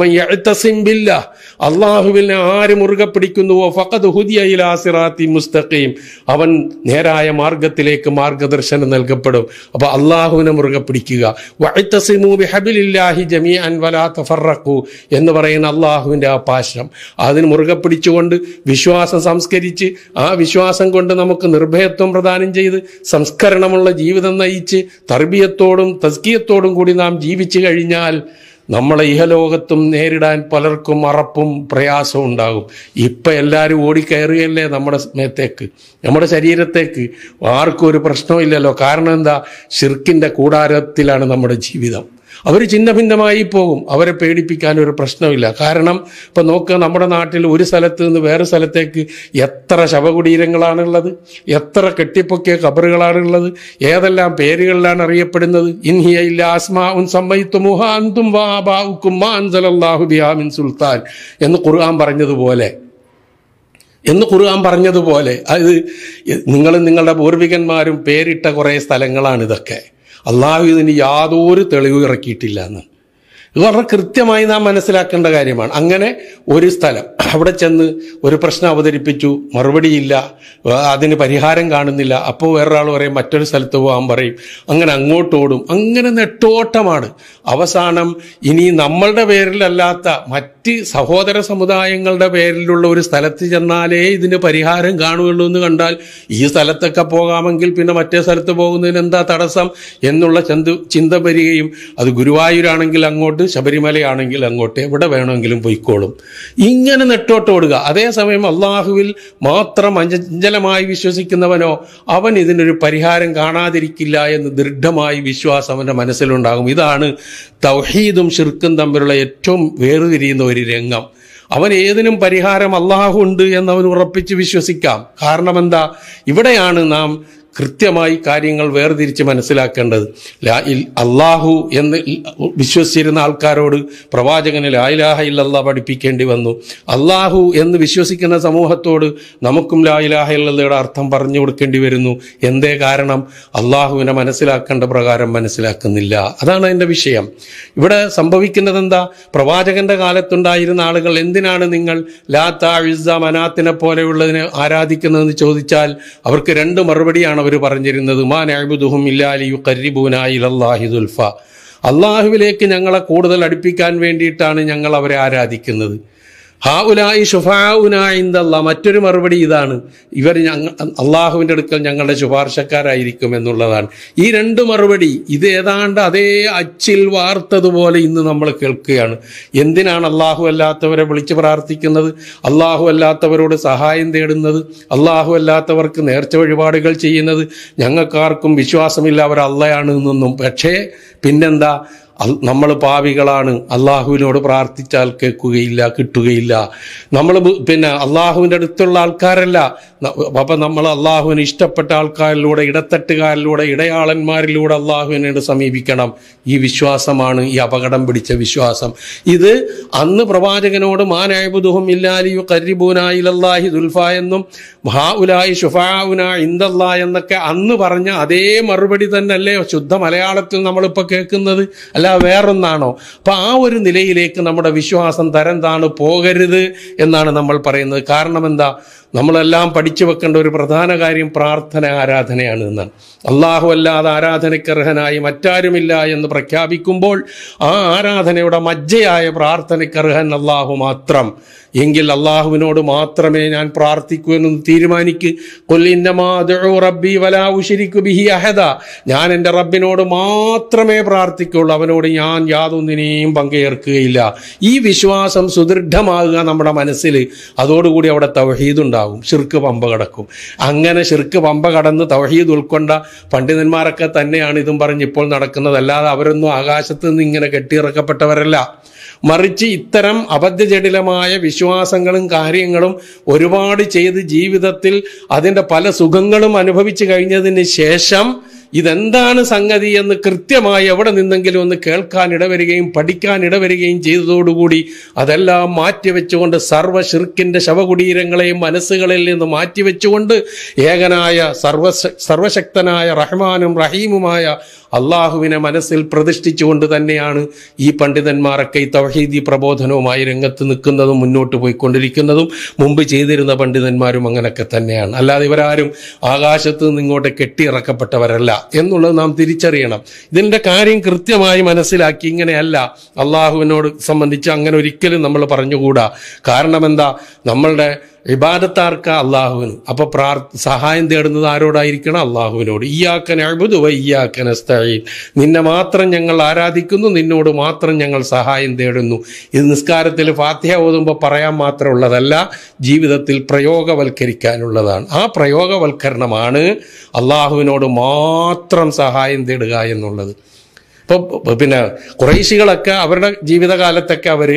A: അള്ളാഹുവിനെ ആര് മുറുകെ പിടിക്കുന്നുവോ ഫഖദ് ഹുദിയ ഇലാ സിറാത്തിൻ മുസ്തഖീം, അവൻ നേരായ മാർഗത്തിലേക്ക് മാർഗദർശനം നൽകപ്പെടും. അപ്പൊ അള്ളാഹുവിനെ മുറുകെ പിടിക്കുക. വഅ്തസിമൂ ബിഹബ്ലില്ലാഹി ജമീഅൻ വലാ തഫറഖു എന്ന് പറയുന്ന അള്ളാഹുവിന്റെ ആ പാശം, അതിന് മുറുകെ പിടിച്ചുകൊണ്ട് വിശ്വാസം സംസ്കരിച്ച് ആ വിശ്വാസം കൊണ്ട് നമുക്ക് നിർഭയത്വം പ്രദാനം ചെയ്ത് സംസ്കരണമുള്ള ജീവിതം നയിച്ച് തർബിയത്തോടും തസ്കിയത്തോടും കൂടി നാം ജീവിച്ചു കഴിഞ്ഞാൽ നമ്മളെ ഇഹലോകത്തും നേരിടാൻ പലർക്കും അറപ്പും പ്രയാസവും ഉണ്ടാകും. ഇപ്പം എല്ലാവരും ഓടിക്കയറുകയല്ലേ നമ്മുടെ മേത്തേക്ക്, നമ്മുടെ ശരീരത്തേക്ക്. ആർക്കും ഒരു പ്രശ്നമില്ലല്ലോ. കാരണം എന്താ? ശിർക്കിന്റെ കൂടാരത്തിലാണ് നമ്മുടെ ജീവിതം. അവർ ചിഹ്ന ഭിന്നമായി പോകും. അവരെ പേടിപ്പിക്കാൻ ഒരു പ്രശ്നമില്ല. കാരണം ഇപ്പം നോക്കുക, നമ്മുടെ നാട്ടിൽ ഒരു സ്ഥലത്ത് നിന്ന് വേറെ സ്ഥലത്തേക്ക് എത്ര ശവകുടീരങ്ങളാണുള്ളത്, എത്ര കെട്ടിപ്പൊക്കിയ ഖബറുകളാണുള്ളത്, ഏതെല്ലാം പേരുകളിലാണ് അറിയപ്പെടുന്നത്. ഇൻഹിയ ഇല്ല അസ്മാഉൻ സമ്മൈതുമുഹ അൻതും വആബാഉകും മാ അൻസലല്ലാഹു ബിഹാ മിൻ സുൽത്താൻ എന്ന് ഖുർആൻ പറഞ്ഞതുപോലെ എന്ന് ഖുർആൻ പറഞ്ഞതുപോലെ അത് നിങ്ങളും നിങ്ങളുടെ പൂർവികന്മാരും പേരിട്ട കുറേ സ്ഥലങ്ങളാണ് ഇതൊക്കെ. അള്ളാഹു ഇതിന് യാതൊരു തെളിവ് ഇറക്കിയിട്ടില്ല എന്ന് ഇത് വളരെ കൃത്യമായി നാം മനസ്സിലാക്കേണ്ട കാര്യമാണ്. അങ്ങനെ ഒരു സ്ഥലം അവിടെ ചെന്ന് ഒരു പ്രശ്നം അവതരിപ്പിച്ചു, മറുപടിയില്ല, അതിന് പരിഹാരം കാണുന്നില്ല. അപ്പോൾ വേറൊരാൾ പറയും മറ്റൊരു സ്ഥലത്ത് പോകാൻ പറയും, അങ്ങനെ അങ്ങോട്ടോടും, അങ്ങനെ നെട്ടോട്ടമാണ്. അവസാനം ഇനി നമ്മളുടെ പേരിലല്ലാത്ത മറ്റ് സഹോദര സമുദായങ്ങളുടെ പേരിലുള്ള ഒരു സ്ഥലത്ത് ചെന്നാലേ ഇതിന് പരിഹാരം കാണുകയുള്ളൂ എന്ന് കണ്ടാൽ ഈ സ്ഥലത്തൊക്കെ പോകാമെങ്കിൽ പിന്നെ മറ്റേ സ്ഥലത്ത് പോകുന്നതിന് എന്താ തടസ്സം എന്നുള്ള ചിന്ത ചിന്ത വരികയും അത് ഗുരുവായൂരാണെങ്കിൽ അങ്ങോട്ട്, ശബരിമലയാണെങ്കിൽ അങ്ങോട്ട്, എവിടെ വേണമെങ്കിലും പോയിക്കോളും. ഇങ്ങനെ നെട്ടോട്ടോടുക. അതേസമയം അള്ളാഹുവിൽ മാത്രം അഞ്ചലമായി വിശ്വസിക്കുന്നവനോ അവൻ ഇതിനൊരു പരിഹാരം കാണാതിരിക്കില്ല എന്ന് ദൃഢമായി വിശ്വാസം അവൻ്റെ മനസ്സിലുണ്ടാകും. ഇതാണ് തൗഹീദും ശിർക്കും തമ്മിലുള്ള ഏറ്റവും വേർതിരിയുന്ന ഒരു രംഗം. അവൻ ഏതിനും പരിഹാരം അള്ളാഹു ഉണ്ട് എന്നവൻ ഉറപ്പിച്ച് വിശ്വസിക്കാം. കാരണം എന്താ? ഇവിടെയാണ് നാം കൃത്യമായി കാര്യങ്ങൾ വേർതിരിച്ച് മനസ്സിലാക്കേണ്ടത്. അള്ളാഹു എന്ന് വിശ്വസിച്ചിരുന്ന ആൾക്കാരോട് പ്രവാചകന് ലാ ഇലാഹ ഇല്ലല്ലാഹ് പഠിപ്പിക്കേണ്ടി വന്നു. അള്ളാഹു എന്ന് വിശ്വസിക്കുന്ന സമൂഹത്തോട് നമുക്കും ലാ ഇലാഹ ഇല്ലല്ലാഹയുടെ അർത്ഥം പറഞ്ഞു കൊടുക്കേണ്ടി വരുന്നു. എന്തേ കാരണം? അള്ളാഹുവിനെ മനസ്സിലാക്കേണ്ട പ്രകാരം മനസ്സിലാക്കുന്നില്ല. അതാണ് അതിൻ്റെ വിഷയം. ഇവിടെ സംഭവിക്കുന്നത് എന്താ? പ്രവാചകന്റെ കാലത്തുണ്ടായിരുന്ന ആളുകൾ എന്തിനാണ് നിങ്ങൾ ലാത്ത, ഇസ്സ, മനാത്തിനെ പോലെയുള്ളതിനെ ആരാധിക്കുന്നതെന്ന് ചോദിച്ചാൽ അവർക്ക് രണ്ട് മറുപടിയാണ് അവർ പറഞ്ഞിരുന്നത്. മാ നഅ്ബുദുഹും ഇല്ലാ ലിയുഖർരിബൂനാ ഇലല്ലാഹി സുൽഫ. അള്ളാഹുവിലേക്ക് ഞങ്ങളെ കൂടുതൽ അടുപ്പിക്കാൻ വേണ്ടിയിട്ടാണ് ഞങ്ങൾ അവരെ ആരാധിക്കുന്നത്. ഹാഉലായി ശുഫാഉനാ ഇൻദല്ലാഹ്. മറ്റൊരു മറുപടി ഇതാണ്, ഇവർ ഞങ്ങൾ അള്ളാഹുവിൻ്റെ അടുക്കൽ ഞങ്ങളുടെ ശുപാർശക്കാരായിരിക്കും എന്നുള്ളതാണ്. ഈ രണ്ട് മറുപടി ഇത് ഏതാണ്ട് അതേ അച്ചിൽ വാർത്തതുപോലെ ഇന്ന് നമ്മൾ കേൾക്കുകയാണ്. എന്തിനാണ് അള്ളാഹു അല്ലാത്തവരെ വിളിച്ച് പ്രാർത്ഥിക്കുന്നത്, അള്ളാഹു അല്ലാത്തവരോട് സഹായം തേടുന്നത്, അള്ളാഹു അല്ലാത്തവർക്ക് നേർച്ച വഴിപാടുകൾ ചെയ്യുന്നത്? ഞങ്ങൾക്കാർക്കും വിശ്വാസമില്ല അവർ അള്ളയാണ് എന്നൊന്നും. പക്ഷേ പിന്നെന്താ? നമ്മൾ പാപികളാണ്, അള്ളാഹുവിനോട് പ്രാർത്ഥിച്ചാൽ കേൾക്കുകയില്ല, കിട്ടുകയില്ല. നമ്മൾ പിന്നെ അള്ളാഹുവിൻ്റെ അടുത്തുള്ള ആൾക്കാരല്ല. അപ്പം നമ്മൾ അള്ളാഹുവിന് ഇഷ്ടപ്പെട്ട ആൾക്കാരിലൂടെ, ഇടത്തട്ടുകാരിലൂടെ, ഇടയാളന്മാരിലൂടെ അള്ളാഹുവിനോട് സമീപിക്കണം. ഈ വിശ്വാസമാണ് ഈ അപകടം പിടിച്ച വിശ്വാസം. ഇത് അന്ന് പ്രവാചകനോട് മാ നഅ്ബുദുഹും ഇല്ലാ ലിയുഖർരിബൂനാ ഇലല്ലാഹി സുൽഫ എന്നും ഹാഉലായി ശുഫാഉനാ ഇൻദല്ലാഹ് എന്നൊക്കെ അന്ന് പറഞ്ഞ അതേ മറുപടി തന്നെയല്ലേ ശുദ്ധ മലയാളത്തിൽ നമ്മളിപ്പോൾ കേൾക്കുന്നത്? അല്ല വേറൊന്നാണോ? അപ്പൊ ആ ഒരു നിലയിലേക്ക് നമ്മുടെ വിശ്വാസം തരം താണു പോകരുത് എന്നാണ് നമ്മൾ പറയുന്നത്. കാരണം എന്താ? നമ്മളെല്ലാം പഠിച്ചു വെക്കേണ്ട ഒരു പ്രധാന കാര്യം പ്രാർത്ഥന, ആരാധനയാണ് എന്നാണ്. അള്ളാഹു അല്ലാതെ ആരാധനയ്ക്കർഹനായി മറ്റാരുമില്ല എന്ന് പ്രഖ്യാപിക്കുമ്പോൾ ആ ആരാധനയുടെ മജ്ജയായ പ്രാർത്ഥനയ്ക്കർഹൻ അള്ളാഹു മാത്രം. എങ്കിൽ അള്ളാഹുവിനോട് മാത്രമേ ഞാൻ പ്രാർത്ഥിക്കൂ എന്ന് തീരുമാനിക്ക്. ഖുൽ ഇന്നമാ അദ്ഉ റബ്ബി വലാ ഉശ്രികു ബിഹി അഹദ. ഞാൻ എൻ്റെ റബ്ബിനോട് മാത്രമേ പ്രാർത്ഥിക്കുള്ളൂ, അവനോട് ഞാൻ യാതൊന്നിനെയും പങ്കേർക്കുകയില്ല. ഈ വിശ്വാസം സുദൃഢമാകുക നമ്മുടെ മനസ്സിൽ. അതോടുകൂടി അവിടെ തൗഹീദ് ഉണ്ടാകും, ശിർക്ക് പമ്പ കടക്കും. അങ്ങനെ ശിർക്ക് പമ്പ കടന്ന് തൗഹീദ് ഉൾക്കൊണ്ട പണ്ഡിതന്മാരൊക്കെ തന്നെയാണ് ഇതും പറഞ്ഞ് ഇപ്പോൾ നടക്കുന്നത്. അല്ലാതെ അവരൊന്നും ആകാശത്ത് നിന്ന് ഇങ്ങനെ കെട്ടിയിറക്കപ്പെട്ടവരല്ല. മറിച്ച് ഇത്തരം അബദ്ധജടിലമായ വിശ്വാസങ്ങളും കാര്യങ്ങളും ഒരുപാട് ചെയ്ത് ജീവിതത്തിൽ അതിൻ്റെ പല സുഖങ്ങളും അനുഭവിച്ചു കഴിഞ്ഞതിന് ശേഷം ഇതെന്താണ് സംഗതി എന്ന് കൃത്യമായി എവിടെ നിന്നെങ്കിലും ഒന്ന് കേൾക്കാൻ ഇടവരികയും പഠിക്കാൻ ഇടവരികയും ചെയ്തതോടുകൂടി അതെല്ലാം മാറ്റിവെച്ചുകൊണ്ട് സർവ്വ ശിർക്കിൻ്റെ ശവകുടീരങ്ങളെയും മനസ്സുകളിൽ നിന്ന് മാറ്റിവെച്ചുകൊണ്ട് ഏകനായ സർവ സർവശക്തനായ റഹ്മാനും റഹീമുമായ അള്ളാഹുവിനെ മനസ്സിൽ പ്രതിഷ്ഠിച്ചുകൊണ്ട് തന്നെയാണ് ഈ പണ്ഡിതന്മാരൊക്കെ ഈ തൗഹീദി പ്രബോധനവുമായി രംഗത്ത് നിൽക്കുന്നതും മുന്നോട്ട് പോയിക്കൊണ്ടിരിക്കുന്നതും. മുമ്പ് ചെയ്തിരുന്ന പണ്ഡിതന്മാരും അങ്ങനെയൊക്കെ തന്നെയാണ്. അല്ലാതെ ഇവരാരും ആകാശത്ത് നിന്ന് ഇങ്ങോട്ട് കെട്ടിയിറക്കപ്പെട്ടവരല്ല എന്നുള്ളത് നാം തിരിച്ചറിയണം. ഇതിൻ്റെ കാര്യം കൃത്യമായി മനസ്സിലാക്കി ഇങ്ങനെയല്ല അള്ളാഹുവിനോട് സംബന്ധിച്ച് അങ്ങനെ ഒരിക്കലും നമ്മൾ പറഞ്ഞുകൂടാ. കാരണം എന്താ? നമ്മളുടെ ഇബാദത്താർക്ക അള്ളാഹുവിന്. അപ്പൊ പ്രാർ സഹായം തേടുന്നത് ആരോടായിരിക്കണം? അള്ളാഹുവിനോട്. ഇയ്യാക നഅ്ബുദു വ ഇയ്യാക നസ്തഈൻ. നിന്നെ മാത്രം ഞങ്ങൾ ആരാധിക്കുന്നു, നിന്നോട് മാത്രം ഞങ്ങൾ സഹായം തേടുന്നു. ഇത് നിസ്കാരത്തിൽ ഫാത്തിഹ ഓതുമ്പോൾ പറയാൻ മാത്രമുള്ളതല്ല, ജീവിതത്തിൽ പ്രയോഗവൽക്കരിക്കാനുള്ളതാണ്. ആ പ്രയോഗവൽക്കരണമാണ് അള്ളാഹുവിനോട് മാത്രം സഹായം തേടുക എന്നുള്ളത്. ഇപ്പോൾ പിന്നെ ഖുറൈശികളൊക്കെ അവരുടെ ജീവിതകാലത്തൊക്കെ അവർ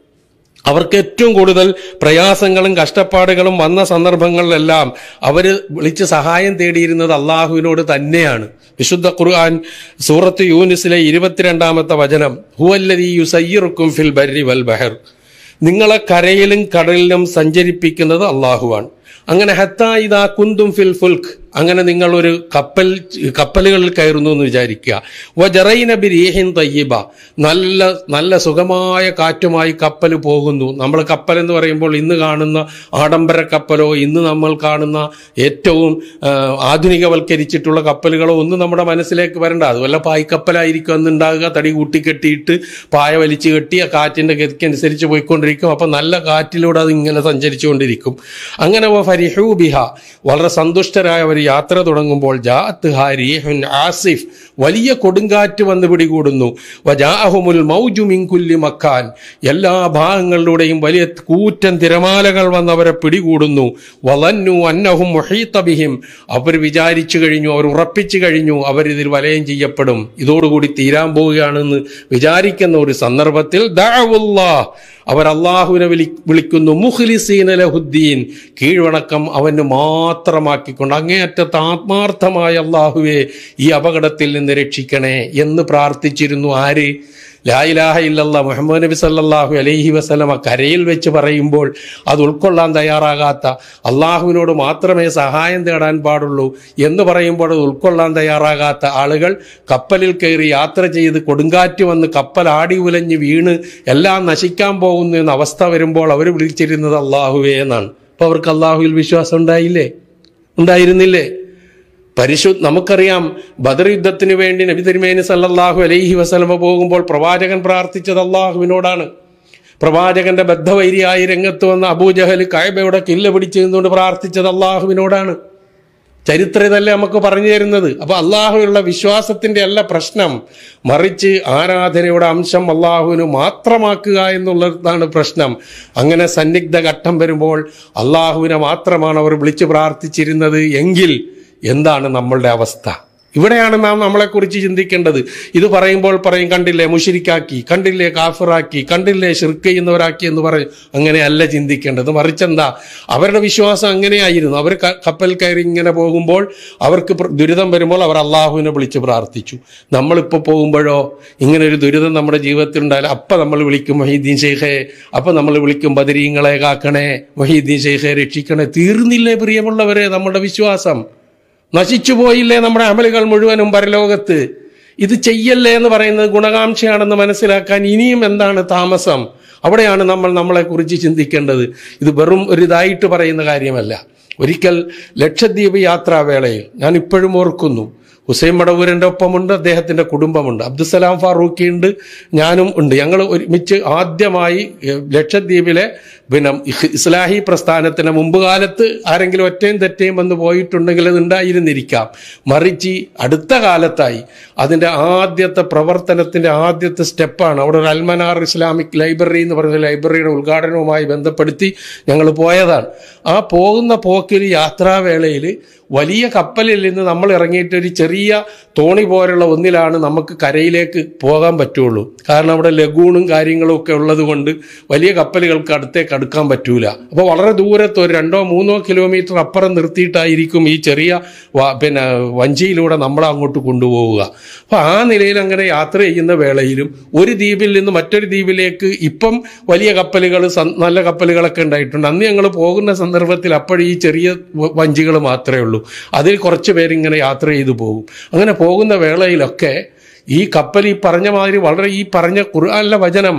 A: അവർക്ക് ഏറ്റവും കൂടുതൽ പ്രയാസങ്ങളും കഷ്ടപ്പാടുകളും വന്ന സന്ദർഭങ്ങളിലെല്ലാം അവർ വിളിച്ച് സഹായം തേടിയിരുന്നത് അള്ളാഹുവിനോട് തന്നെയാണ്. വിശുദ്ധ ഖുർആൻ സൂറത്ത് യൂനിസിലെ ഇരുപത്തിരണ്ടാമത്തെ വചനം, ഹുവല്ലദീ യുസയ്യിറുക്കും ഫിൽ ബർരി വൽ ബഹർ, നിങ്ങളെ കരയിലും കടലിലും സഞ്ചരിപ്പിക്കുന്നത് അള്ളാഹുവാണ്. അങ്ങനെ ഹത്താ ഇദാ കുന്തും ഫിൽ ഫുൽക്ക്, അങ്ങനെ നിങ്ങൾ ഒരു കപ്പൽ കപ്പലുകളിൽ കയറുന്നു എന്ന് വിചാരിക്കുക. വജറൈന ബിരീഹിൻ തയ്യിബ, നല്ല നല്ല സുഖമായ കാറ്റുമായി കപ്പൽ പോകുന്നു. നമ്മൾ കപ്പൽ എന്ന് പറയുമ്പോൾ ഇന്ന് കാണുന്ന ആഡംബര കപ്പലോ ഇന്ന് നമ്മൾ കാണുന്ന ഏറ്റവും ആധുനികവൽക്കരിച്ചിട്ടുള്ള കപ്പലുകളോ ഒന്നും നമ്മുടെ മനസ്സിലേക്ക് വരണ്ട. അതുവല്ല പായ്ക്കപ്പലായിരിക്കും അന്നുണ്ടാകുക. തടി കൂട്ടിക്കെട്ടിയിട്ട് പായ വലിച്ചു കെട്ടി ആ കാറ്റിന്റെ ഗതിക്കനുസരിച്ച് പോയിക്കൊണ്ടിരിക്കും. അപ്പം നല്ല കാറ്റിലൂടെ അത് ഇങ്ങനെ സഞ്ചരിച്ചുകൊണ്ടിരിക്കും. അങ്ങനെ ഫരിഹൂ ബിഹ, വളരെ സന്തുഷ്ടരായവർ യാത്ര തുടങ്ങുമ്പോൾ ജാഅത്ഹാ റീഹുൻ ആസിഫ്, വലിയ കൊടുങ്കാറ്റ് വന്ന് പിടികൂടുന്നു. വജാഅഹുമുൽ മൗജു മിൻ കുല്ലി മക്കാൻ, എല്ലാ ഭാഗങ്ങളിലൂടെയും വലിയ കൂറ്റൻ തിരമാലകൾ വന്നവരെ പിടികൂടുന്നു. വളന്നു അന്നഹും മുഹീത ബിഹിം, അവർ വിചാരിച്ചു കഴിഞ്ഞു, അവർ ഉറപ്പിച്ചു കഴിഞ്ഞു അവരിതിൽ വലയം ചെയ്യപ്പെടും, ഇതോടുകൂടി തീരാൻ പോവുകയാണെന്ന് വിചാരിക്കുന്ന ഒരു സന്ദർഭത്തിൽ ദഅവുല്ലാഹ്, അവർ അള്ളാഹുവിനെ വിളി വിളിക്കുന്നു മുഖ്ലിസീന ലഹുദ്ദീൻ, കീഴ്വണക്കം അവന് മാത്രമാക്കിക്കൊണ്ട് അങ്ങേയറ്റത്ത് ആത്മാർത്ഥമായ അള്ളാഹുവെ ഈ അപകടത്തിൽ നിന്ന് രക്ഷിക്കണേ എന്ന് പ്രാർത്ഥിച്ചിരുന്നു. ആര്? ലാ ഇലാഹ ഇല്ലല്ലാഹ് മുഹമ്മദ് നബി സല്ലല്ലാഹു അലൈഹി വസല്ലമ കരയിൽ വെച്ച് പറയുമ്പോൾ അത് ഉൾക്കൊള്ളാൻ തയ്യാറാകാത്ത, അള്ളാഹുവിനോട് മാത്രമേ സഹായം തേടാൻ പാടുള്ളൂ എന്ന് പറയുമ്പോൾ അത് ഉൾക്കൊള്ളാൻ തയ്യാറാകാത്ത ആളുകൾ കപ്പലിൽ കയറി യാത്ര ചെയ്ത് കൊടുങ്കാറ്റ് വന്ന് കപ്പൽ ആടി ഉലഞ്ഞ് വീണ് എല്ലാം നശിക്കാൻ പോകുന്നു എന്ന അവസ്ഥ വരുമ്പോൾ അവർ വിളിച്ചിരുന്നത് അള്ളാഹുവേ എന്നാണ്. അപ്പൊ അവർക്ക് അള്ളാഹുവിൽ വിശ്വാസം ഉണ്ടായില്ലേ? ഉണ്ടായിരുന്നില്ലേ? പരിശുദ്ധ നമുക്കറിയാം, ബദർ യുദ്ധത്തിന് വേണ്ടി നബി തിരുമേനി സല്ലല്ലാഹു അലൈഹി വസല്ലമ പോകുമ്പോൾ പ്രവാചകൻ പ്രാർത്ഥിച്ചത് അള്ളാഹുവിനോടാണ്. പ്രവാചകന്റെ ബദ്ധവൈരിയായി രംഗത്ത് വന്ന അബൂജഹൽ കഅബയുടെ കില്ല പിടിച്ചു നിന്നുകൊണ്ട് പ്രാർത്ഥിച്ചത് അള്ളാഹുവിനോടാണ്. ചരിത്രം ഇതല്ലേ നമുക്ക് പറഞ്ഞു തരുന്നത്. അപ്പൊ അള്ളാഹുവിനുള്ള വിശ്വാസത്തിന്റെ അല്ല പ്രശ്നം, മറിച്ച് ആരാധനയുടെ അംശം അള്ളാഹുവിന് മാത്രമാക്കുക എന്നുള്ളതാണ് പ്രശ്നം. അങ്ങനെ സന്നിഗ്ധ ഘട്ടം വരുമ്പോൾ അള്ളാഹുവിനെ മാത്രമാണ് അവർ വിളിച്ചു പ്രാർത്ഥിച്ചിരുന്നത് എങ്കിൽ എന്താണ് നമ്മളുടെ അവസ്ഥ? ഇവിടെയാണ് നാം നമ്മളെക്കുറിച്ച് ചിന്തിക്കേണ്ടത്. ഇത് പറയുമ്പോൾ പറയും, കണ്ടില്ലേ മുശ്രിക്കാക്കി, കണ്ടില്ലേ കാഫിറാക്കി, കണ്ടില്ലേ ശിർക്ക് ചെയ്യുന്നവരാക്കി എന്ന് പറയും. അങ്ങനെയല്ല ചിന്തിക്കേണ്ടത്. മറിച്ചെന്താ, അവരുടെ വിശ്വാസം അങ്ങനെയായിരുന്നു. അവർ കപ്പൽ കയറി ഇങ്ങനെ പോകുമ്പോൾ അവർക്ക് ദുരിതം വരുമ്പോൾ അവർ അള്ളാഹുവിനെ വിളിച്ച് പ്രാർത്ഥിച്ചു. നമ്മളിപ്പോൾ പോകുമ്പോഴോ ഇങ്ങനെ ഒരു ദുരിതം നമ്മുടെ ജീവിതത്തിൽ ഉണ്ടായാലും അപ്പം നമ്മൾ വിളിക്കും മൊഹീദ്ദീൻ ഷെയ്ഖെ, അപ്പം നമ്മൾ വിളിക്കും ബദരീങ്ങളെ കാക്കണേ, മൊഹീദ്ദീൻ ഷെയ്ഖെ രക്ഷിക്കണേ. തീർന്നില്ലേ പ്രിയമുള്ളവരെ നമ്മുടെ വിശ്വാസം? നശിച്ചുപോയില്ലേ നമ്മുടെ അമലുകൾ മുഴുവനും പരലോകത്ത്? ഇത് ചെയ്യല്ലേ എന്ന് പറയുന്നത് ഗുണകാംക്ഷയാണെന്ന് മനസ്സിലാക്കാൻ ഇനിയും എന്താണ് താമസം? അവിടെയാണ് നമ്മൾ നമ്മളെക്കുറിച്ച് ചിന്തിക്കേണ്ടത്. ഇത് വെറും ഒരു ഇതായിട്ട് പറയുന്ന കാര്യമല്ല. ഒരിക്കൽ ലക്ഷദ്വീപ് യാത്രാവേളയിൽ ഞാൻ ഇപ്പോഴും ഓർക്കുന്നു, ഹുസൈൻ മടവൂരിൻ്റെ ഒപ്പമുണ്ട്, അദ്ദേഹത്തിൻ്റെ കുടുംബമുണ്ട്, അബ്ദുസലാം ഫാറൂഖി ഉണ്ട്, ഞാനും ഉണ്ട്. ഞങ്ങൾ ഒരുമിച്ച് ആദ്യമായി ലക്ഷദ്വീപിലെ പിന്നെ ഇസ്ലാഹി പ്രസ്ഥാനത്തിന് മുമ്പ് കാലത്ത് ആരെങ്കിലും ഒറ്റയും തെറ്റയും വന്ന് പോയിട്ടുണ്ടെങ്കിൽ അത് ഉണ്ടായിരുന്നിരിക്കാം. മറിച്ച് അടുത്ത കാലത്തായി അതിൻ്റെ ആദ്യത്തെ പ്രവർത്തനത്തിൻ്റെ ആദ്യത്തെ സ്റ്റെപ്പാണ് അവിടെ ഒരു അൽമനാർ ഇസ്ലാമിക് ലൈബ്രറി എന്ന് പറയുന്ന ലൈബ്രറിയുടെ ഉദ്ഘാടനവുമായി ബന്ധപ്പെടുത്തി ഞങ്ങൾ പോയതാണ്. ആ പോകുന്ന പോക്കിൽ യാത്രാവേളയിൽ വലിയ കപ്പലിൽ നിന്ന് നമ്മൾ ഇറങ്ങിയിട്ട് ഒരു ചെറിയ തോണി പോലുള്ള ഒന്നിലാണ് നമുക്ക് കരയിലേക്ക് പോകാൻ പറ്റുള്ളൂ. കാരണം അവിടെ ലഗൂണും കാര്യങ്ങളും ഒക്കെ ഉള്ളത് കൊണ്ട് വലിയ കപ്പലുകൾക്ക് അടുത്തേക്ക് അടുക്കാൻ പറ്റൂല. അപ്പോൾ വളരെ ദൂരത്ത് ഒരു രണ്ടോ മൂന്നോ കിലോമീറ്റർ അപ്പുറം നിർത്തിയിട്ടായിരിക്കും ഈ ചെറിയ പിന്നെ വഞ്ചിയിലൂടെ നമ്മളെ അങ്ങോട്ട് കൊണ്ടുപോവുക. അപ്പോൾ ആ നിലയിൽ അങ്ങനെ യാത്ര ചെയ്യുന്ന വേളയിലും ഒരു ദ്വീപിൽ നിന്ന് മറ്റൊരു ദ്വീപിലേക്ക് ഇപ്പം വലിയ കപ്പലുകൾ നല്ല കപ്പലുകളൊക്കെ ഉണ്ടായിട്ടുണ്ട്. അന്ന് ഞങ്ങൾ പോകുന്ന സന്ദർഭത്തിൽ അപ്പോഴും ഈ ചെറിയ വഞ്ചികൾ മാത്രമേ ഉള്ളൂ. അതിൽ കുറച്ച് പേരിങ്ങനെ യാത്ര ചെയ്തു പോകും. അങ്ങനെ പോകുന്ന വേളയിലൊക്കെ ഈ കപ്പൽ ഈ പറഞ്ഞ മാതിരി വളരെ ഈ പറഞ്ഞ ഖുർആനിലെ വചനം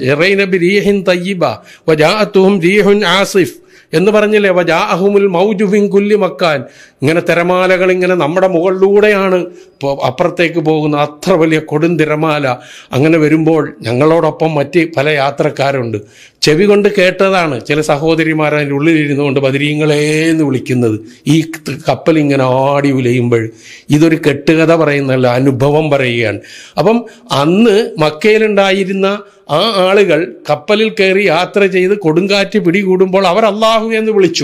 A: റീഹിൻ തയ്യിബ വജാഅത്തുഹും റീഹുൻ ആസിഫ് എന്ന് പറഞ്ഞില്ലേ, വജാഅഹുമുൽ മൗജു മിൻ കുല്ലി മക്കാൻ, ഇങ്ങനെ തിരമാലകൾ ഇങ്ങനെ നമ്മുടെ മുകളിലൂടെയാണ് അപ്പുറത്തേക്ക് പോകുന്ന അത്ര വലിയ കൊടും തിരമാല. അങ്ങനെ വരുമ്പോൾ ഞങ്ങളോടൊപ്പം മറ്റ് പല യാത്രക്കാരുണ്ട്. ചെവി കൊണ്ട് കേട്ടതാണ് ചില സഹോദരിമാർ അതിൻ്റെ ഉള്ളിലിരുന്നു കൊണ്ട് ബദരീങ്ങളേന്ന് വിളിക്കുന്നത്. ഈ കപ്പൽ ഇങ്ങനെ ആടി ഉലയുമ്പോൾ ഇതൊരു കെട്ടുകഥ പറയുന്നല്ല, അനുഭവം പറയുകയാണ്. അപ്പം അന്ന് മക്കയിലുണ്ടായിരുന്ന ആ ആളുകൾ കപ്പലിൽ കയറി യാത്ര ചെയ്ത് കൊടുങ്കാറ്റ് പിടികൂടുമ്പോൾ അവർ അള്ളാഹു എന്ന് വിളിച്ചു.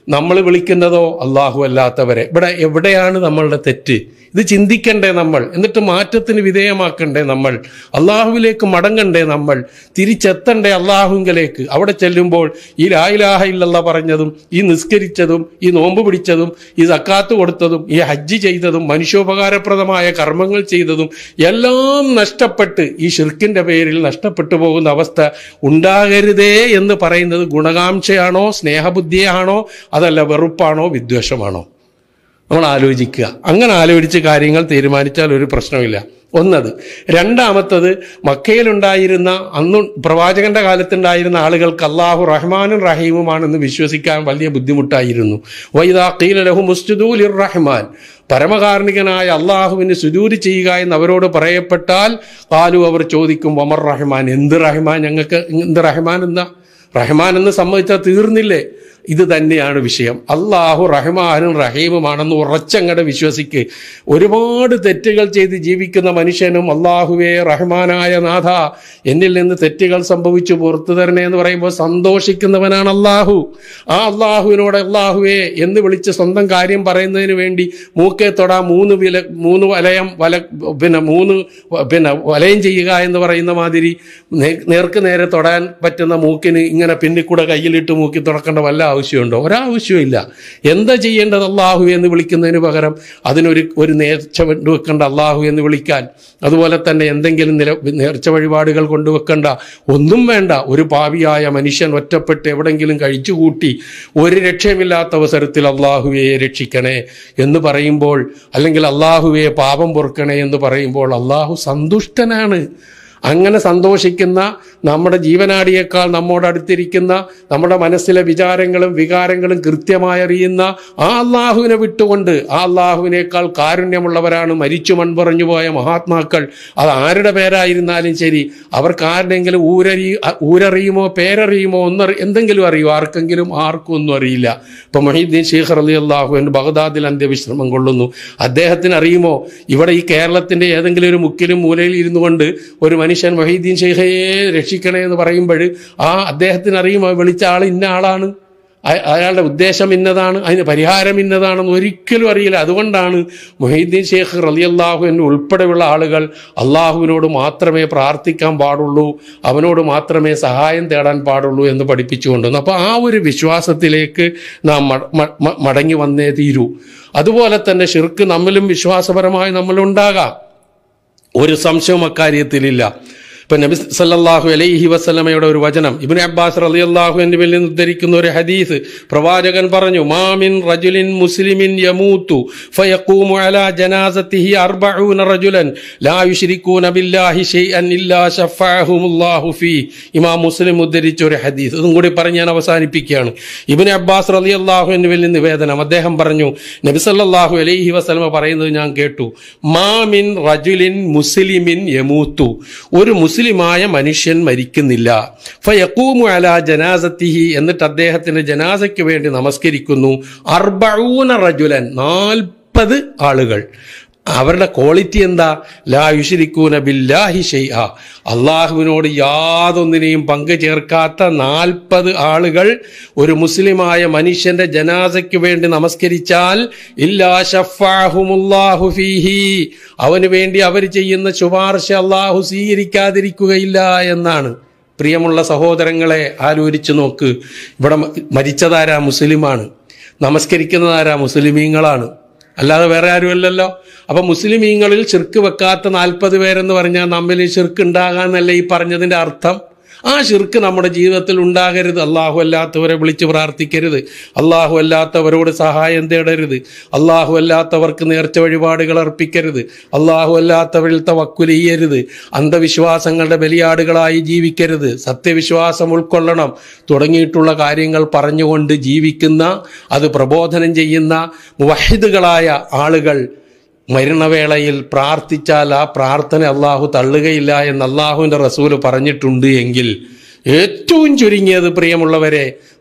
A: നമ്മൾ വിളിക്കുന്നതോ അള്ളാഹു അല്ലാത്തവരെ. ഇവിടെ എവിടെയാണ് നമ്മളുടെ തെറ്റ്? ഇത് ചിന്തിക്കണ്ടേ നമ്മൾ, എന്നിട്ട് മാറ്റത്തിന് വിധേയമാക്കണ്ടേ നമ്മൾ, അള്ളാഹുവിലേക്ക് മടങ്ങണ്ടേ നമ്മൾ, തിരിച്ചെത്തണ്ടേ അള്ളാഹുവിലേക്ക്. അവിടെ ചെല്ലുമ്പോൾ ഈ ലാ ഇലാഹ ഇല്ലല്ലാഹ് പറഞ്ഞതും ഈ നിസ്കരിച്ചതും ഈ നോമ്പ് പിടിച്ചതും ഈ സക്കാത്ത് കൊടുത്തതും ഈ ഹജ്ജ് ചെയ്തതും മനുഷ്യോപകാരപ്രദമായ കർമ്മങ്ങൾ ചെയ്തതും എല്ലാം നഷ്ടപ്പെട്ട് ഈ ഷിർക്കിന്റെ പേരിൽ നഷ്ടപ്പെട്ടു പോകുന്ന അവസ്ഥ ഉണ്ടാകരുതേ എന്ന് പറയുന്നത് ഗുണകാംക്ഷയാണോ, സ്നേഹബുദ്ധിയാണോ, അതല്ല വെറുപ്പാണോ, വിദ്വേഷമാണോ? നമ്മൾ ആലോചിക്കുക. അങ്ങനെ ആലോചിച്ച് കാര്യങ്ങൾ തീരുമാനിച്ചാൽ ഒരു പ്രശ്നമില്ല. ഒന്നത്. രണ്ടാമത്തത്, മക്കയിലുണ്ടായിരുന്ന അന്ന് പ്രവാചകന്റെ കാലത്തുണ്ടായിരുന്ന ആളുകൾക്ക് അള്ളാഹു റഹ്മാനും റഹീമുമാണെന്ന് വിശ്വസിക്കാൻ വലിയ ബുദ്ധിമുട്ടായിരുന്നു. വൈദാ ഖീല ലഹും ഉസ്ജുദൂ ലിർറഹ്മാൻ, പരമകാരുണികനായ അള്ളാഹുവിന് സുജൂദ് ചെയ്യുക എന്ന് അവരോട് പറയപ്പെട്ടാൽ ഖാലു, അവർ ചോദിക്കും, വമർ റഹ്മാൻ, എന്ത് റഹ്മാൻ, ഞങ്ങൾക്ക് എന്ത് റഹ്മാൻ എന്താ? റഹ്മാൻ എന്ന് സമ്മതിച്ചാൽ തീർന്നില്ലേ? ഇത് തന്നെയാണ് വിഷയം. അള്ളാഹു റഹ്മാനും റഹീമുമാണെന്ന് ഉറച്ചങ്ങടെ വിശ്വസിക്ക്. ഒരുപാട് തെറ്റുകൾ ചെയ്ത് ജീവിക്കുന്ന മനുഷ്യനും അള്ളാഹുവേ റഹ്മാനായ നാഥ, എന്നിൽ നിന്ന് തെറ്റുകൾ സംഭവിച്ചു പുറത്തു തരണേ എന്ന് പറയുമ്പോൾ സന്തോഷിക്കുന്നവനാണ് അള്ളാഹു. ആ അള്ളാഹുവിനോട് അള്ളാഹുവേ എന്ന് വിളിച്ച് സ്വന്തം കാര്യം പറയുന്നതിന് വേണ്ടി മൂക്കേ തൊടാ മൂന്ന് വില മൂന്ന് വലയം വല പിന്നെ മൂന്ന് പിന്നെ വലയം ചെയ്യുക എന്ന് പറയുന്ന മാതിരി നേർക്ക് നേരെ തൊടാൻ പറ്റുന്ന മൂക്കിന് ഇങ്ങനെ പിന്നിക്കൂടെ കയ്യിലിട്ട് മൂക്കി തുറക്കേണ്ട വല്ല ആവശ്യമുണ്ടോ? ഒരാവശ്യമില്ല. എന്താ ചെയ്യേണ്ടത്? അള്ളാഹു എന്ന് വിളിക്കുന്നതിന് പകരം അതിനൊരു ഒരു നേർച്ച കൊണ്ടുവെക്കേണ്ട അള്ളാഹു എന്ന് വിളിക്കാൻ. അതുപോലെ തന്നെ എന്തെങ്കിലും നില നേർച്ച വഴിപാടുകൾ കൊണ്ടുവെക്കേണ്ട, ഒന്നും വേണ്ട. ഒരു പാപിയായ മനുഷ്യൻ ഒറ്റപ്പെട്ട് എവിടെങ്കിലും കഴിച്ചുകൂട്ടി ഒരു രക്ഷയുമില്ലാത്ത അവസരത്തിൽ അള്ളാഹുവെ രക്ഷിക്കണേ എന്ന് പറയുമ്പോൾ, അല്ലെങ്കിൽ അള്ളാഹുവെ പാപം പൊറുക്കണേ എന്ന് പറയുമ്പോൾ അള്ളാഹു സന്തുഷ്ടനാണ്. അങ്ങനെ സന്തോഷിക്കുന്ന, നമ്മുടെ ജീവനാടിയേക്കാൾ നമ്മോടടുത്തിരിക്കുന്ന, നമ്മുടെ മനസ്സിലെ വിചാരങ്ങളും വികാരങ്ങളും കൃത്യമായി അറിയുന്ന ആ അള്ളാഹുവിനെ വിട്ടുകൊണ്ട് ആ അള്ളാഹുവിനേക്കാൾ കാരുണ്യമുള്ളവരാണ് മരിച്ചു മൺപറഞ്ഞു പോയ മഹാത്മാക്കൾ. അത് ആരുടെ പേരായിരുന്നാലും ശരി, അവർക്ക് ആരുടെയെങ്കിലും ഊരറി ഊരറിയുമോ പേരറിയുമോ ഒന്നറി എന്തെങ്കിലും അറിയുമോ? ആർക്കെങ്കിലും ആർക്കും ഒന്നും അറിയില്ല. ഇപ്പൊ മുഹീദ്ദീൻ ശൈഖ് റളിയല്ലാഹു അൻഹു ബഗ്ദാദിൽ അന്ത്യവിശ്രമം കൊള്ളുന്നു. അദ്ദേഹത്തിന് അറിയുമോ ഇവിടെ ഈ കേരളത്തിന്റെ ഏതെങ്കിലും ഒരു മുക്കിലും മൂലയിൽ ഇരുന്നു കൊണ്ട് ഒരു മനുഷ്യൻ മുഹീദ്ദീൻ ശൈഖയെ രക്ഷിക്കണേ എന്ന് പറയുമ്പോൾ ആ അദ്ദേഹത്തിന് അറിയുമോ വിളിച്ച ആൾ ഇന്ന ആളാണ്, അയാളുടെ ഉദ്ദേശം ഇന്നതാണ്, അതിന് പരിഹാരം ഇന്നതാണെന്ന് ഒരിക്കലും അറിയില്ല. അതുകൊണ്ടാണ് മുഹീദ്ദീൻ ശൈഖ് റളിയല്ലാഹു അൻഹു ഉൾപ്പെടെയുള്ള ആളുകൾ അള്ളാഹുവിനോട് മാത്രമേ പ്രാർത്ഥിക്കാൻ പാടുള്ളൂ, അവനോട് മാത്രമേ സഹായം തേടാൻ പാടുള്ളൂ എന്ന് പഠിപ്പിച്ചു കൊണ്ടുവന്നു. അപ്പോൾ ആ ഒരു വിശ്വാസത്തിലേക്ക് നാം മടങ്ങി വന്നേ തീരൂ. അതുപോലെ തന്നെ ശിർക്ക് നമ്മിലും വിശ്വാസപരമായി നമ്മളുണ്ടാകാം, ഒരു സംശയവും അക്കാര്യത്തിലില്ല. ഇപ്പൊ നബി സല്ലല്ലാഹു അലൈഹി വസല്ലമയുടെ ഒരു വചനം, ഇബ്നു അബ്ബാസ് റളിയല്ലാഹു അൻഹുവിൽ നിന്ന് ഉദ്ധരിക്കുന്ന ഒരു ഹദീസ്, പ്രവാചകൻ പറഞ്ഞു, മാ മിൻ റജുലിൻ മുസ്ലിമിൻ യമൂതു ഫയഖൂമു അലാ ജനാസതിഹി അർബഊന റജുലൻ ലാ യുശ്രികൂന ബില്ലാഹി ഷൈഅൻ ഇല്ലാ ശഫഅഹുമുല്ലാഹു ഫീ. ഇമാം മുസ്ലിം ഉദ്ധരിച്ച ഒരു ഹദീസ്. ഇതും കൂടി പറഞ്ഞ് ഞാൻ അവസാനിപ്പിക്കുകയാണ്. ഇബ്നു അബ്ബാസ് റളിയല്ലാഹു അൻഹുവിൽ നിന്ന് നിവേദനം, അദ്ദേഹം പറഞ്ഞു, നബി സല്ലല്ലാഹു അലൈഹി വസല്ലമ പറയുന്നത് ഞാൻ കേട്ടു, മാ മിൻ റജുലിൻ മുസ്ലിമിൻ യമൂതു, ഒരു മുസ്ലിമായ മനുഷ്യൻ മരിക്കുന്നില്ല, ഫയഖൂമു അലാ ജനാസതിഹി, എന്നിട്ട് അദ്ദേഹത്തിന്റെ ജനാസയ്ക്ക് വേണ്ടി നമസ്കരിക്കുന്നു, അർബഊന റജുലൻ, നാൽപ്പത് ആളുകൾ. അവരുടെ ക്വാളിറ്റി എന്താ? ലാ യുശ്രികൂന ബില്ലാഹി ഷൈഅ, അള്ളാഹുവിനോട് യാതൊന്നിനെയും പങ്കു ചേർക്കാത്ത നാൽപ്പത് ആളുകൾ ഒരു മുസ്ലിമായ മനുഷ്യന്റെ ജനാസയ്ക്ക് വേണ്ടി നമസ്കരിച്ചാൽ ഇല്ലാ ശഫഅഹുമുല്ലാഹു ഫീഹി, അവന് വേണ്ടി അവർ ചെയ്യുന്ന ശുപാർശ അള്ളാഹു സ്വീകരിക്കാതിരിക്കുകയില്ല എന്നാണ്. പ്രിയമുള്ള സഹോദരങ്ങളെ, ആലോചിച്ചു നോക്ക്. ഇവിടെ മരിച്ചതാരാ? മുസ്ലിമാണ്. നമസ്കരിക്കുന്നതാരാ? മുസ്ലിമീങ്ങളാണ്, അല്ലാതെ വേറെ ആരുമല്ലല്ലോ. അപ്പൊ മുസ്ലിമീങ്ങളിൽ ശിർക്ക് വെക്കാത്ത നാൽപ്പത് പേരെന്ന് പറഞ്ഞാൽ നമ്മിൽ ശിർക്ക് ഉണ്ടാകാന്നല്ലേ ഈ പറഞ്ഞതിന്റെ അർത്ഥം? ആ ശിർക്ക് നമ്മുടെ ജീവിതത്തിൽ ഉണ്ടാകരുത്. അള്ളാഹു അല്ലാത്തവരെ വിളിച്ച് പ്രാർത്ഥിക്കരുത്, അള്ളാഹു അല്ലാത്തവരോട് സഹായം തേടരുത്, അള്ളാഹു അല്ലാത്തവർക്ക് നേർച്ച വഴിപാടുകൾ അർപ്പിക്കരുത്, അള്ളാഹു അല്ലാത്തവരിൽ തവക്കുൽ ചെയ്യരുത്, അന്ധവിശ്വാസങ്ങളുടെ ബലിയാടുകളായി ജീവിക്കരുത്, സത്യവിശ്വാസം ഉൾക്കൊള്ളണം തുടങ്ങിയിട്ടുള്ള കാര്യങ്ങൾ പറഞ്ഞുകൊണ്ട് ജീവിക്കുന്ന, അത് പ്രബോധനം ചെയ്യുന്ന മുവഹിദുകളായ ആളുകൾ മരണവേളയിൽ പ്രാർത്ഥിച്ചാൽ ആ പ്രാർത്ഥന അള്ളാഹു തള്ളുകയില്ല എന്ന് അള്ളാഹുവിൻ്റെ റസൂല് പറഞ്ഞിട്ടുണ്ട് എങ്കിൽ ഏറ്റവും ചുരുങ്ങിയത് പ്രിയമുള്ളവരെ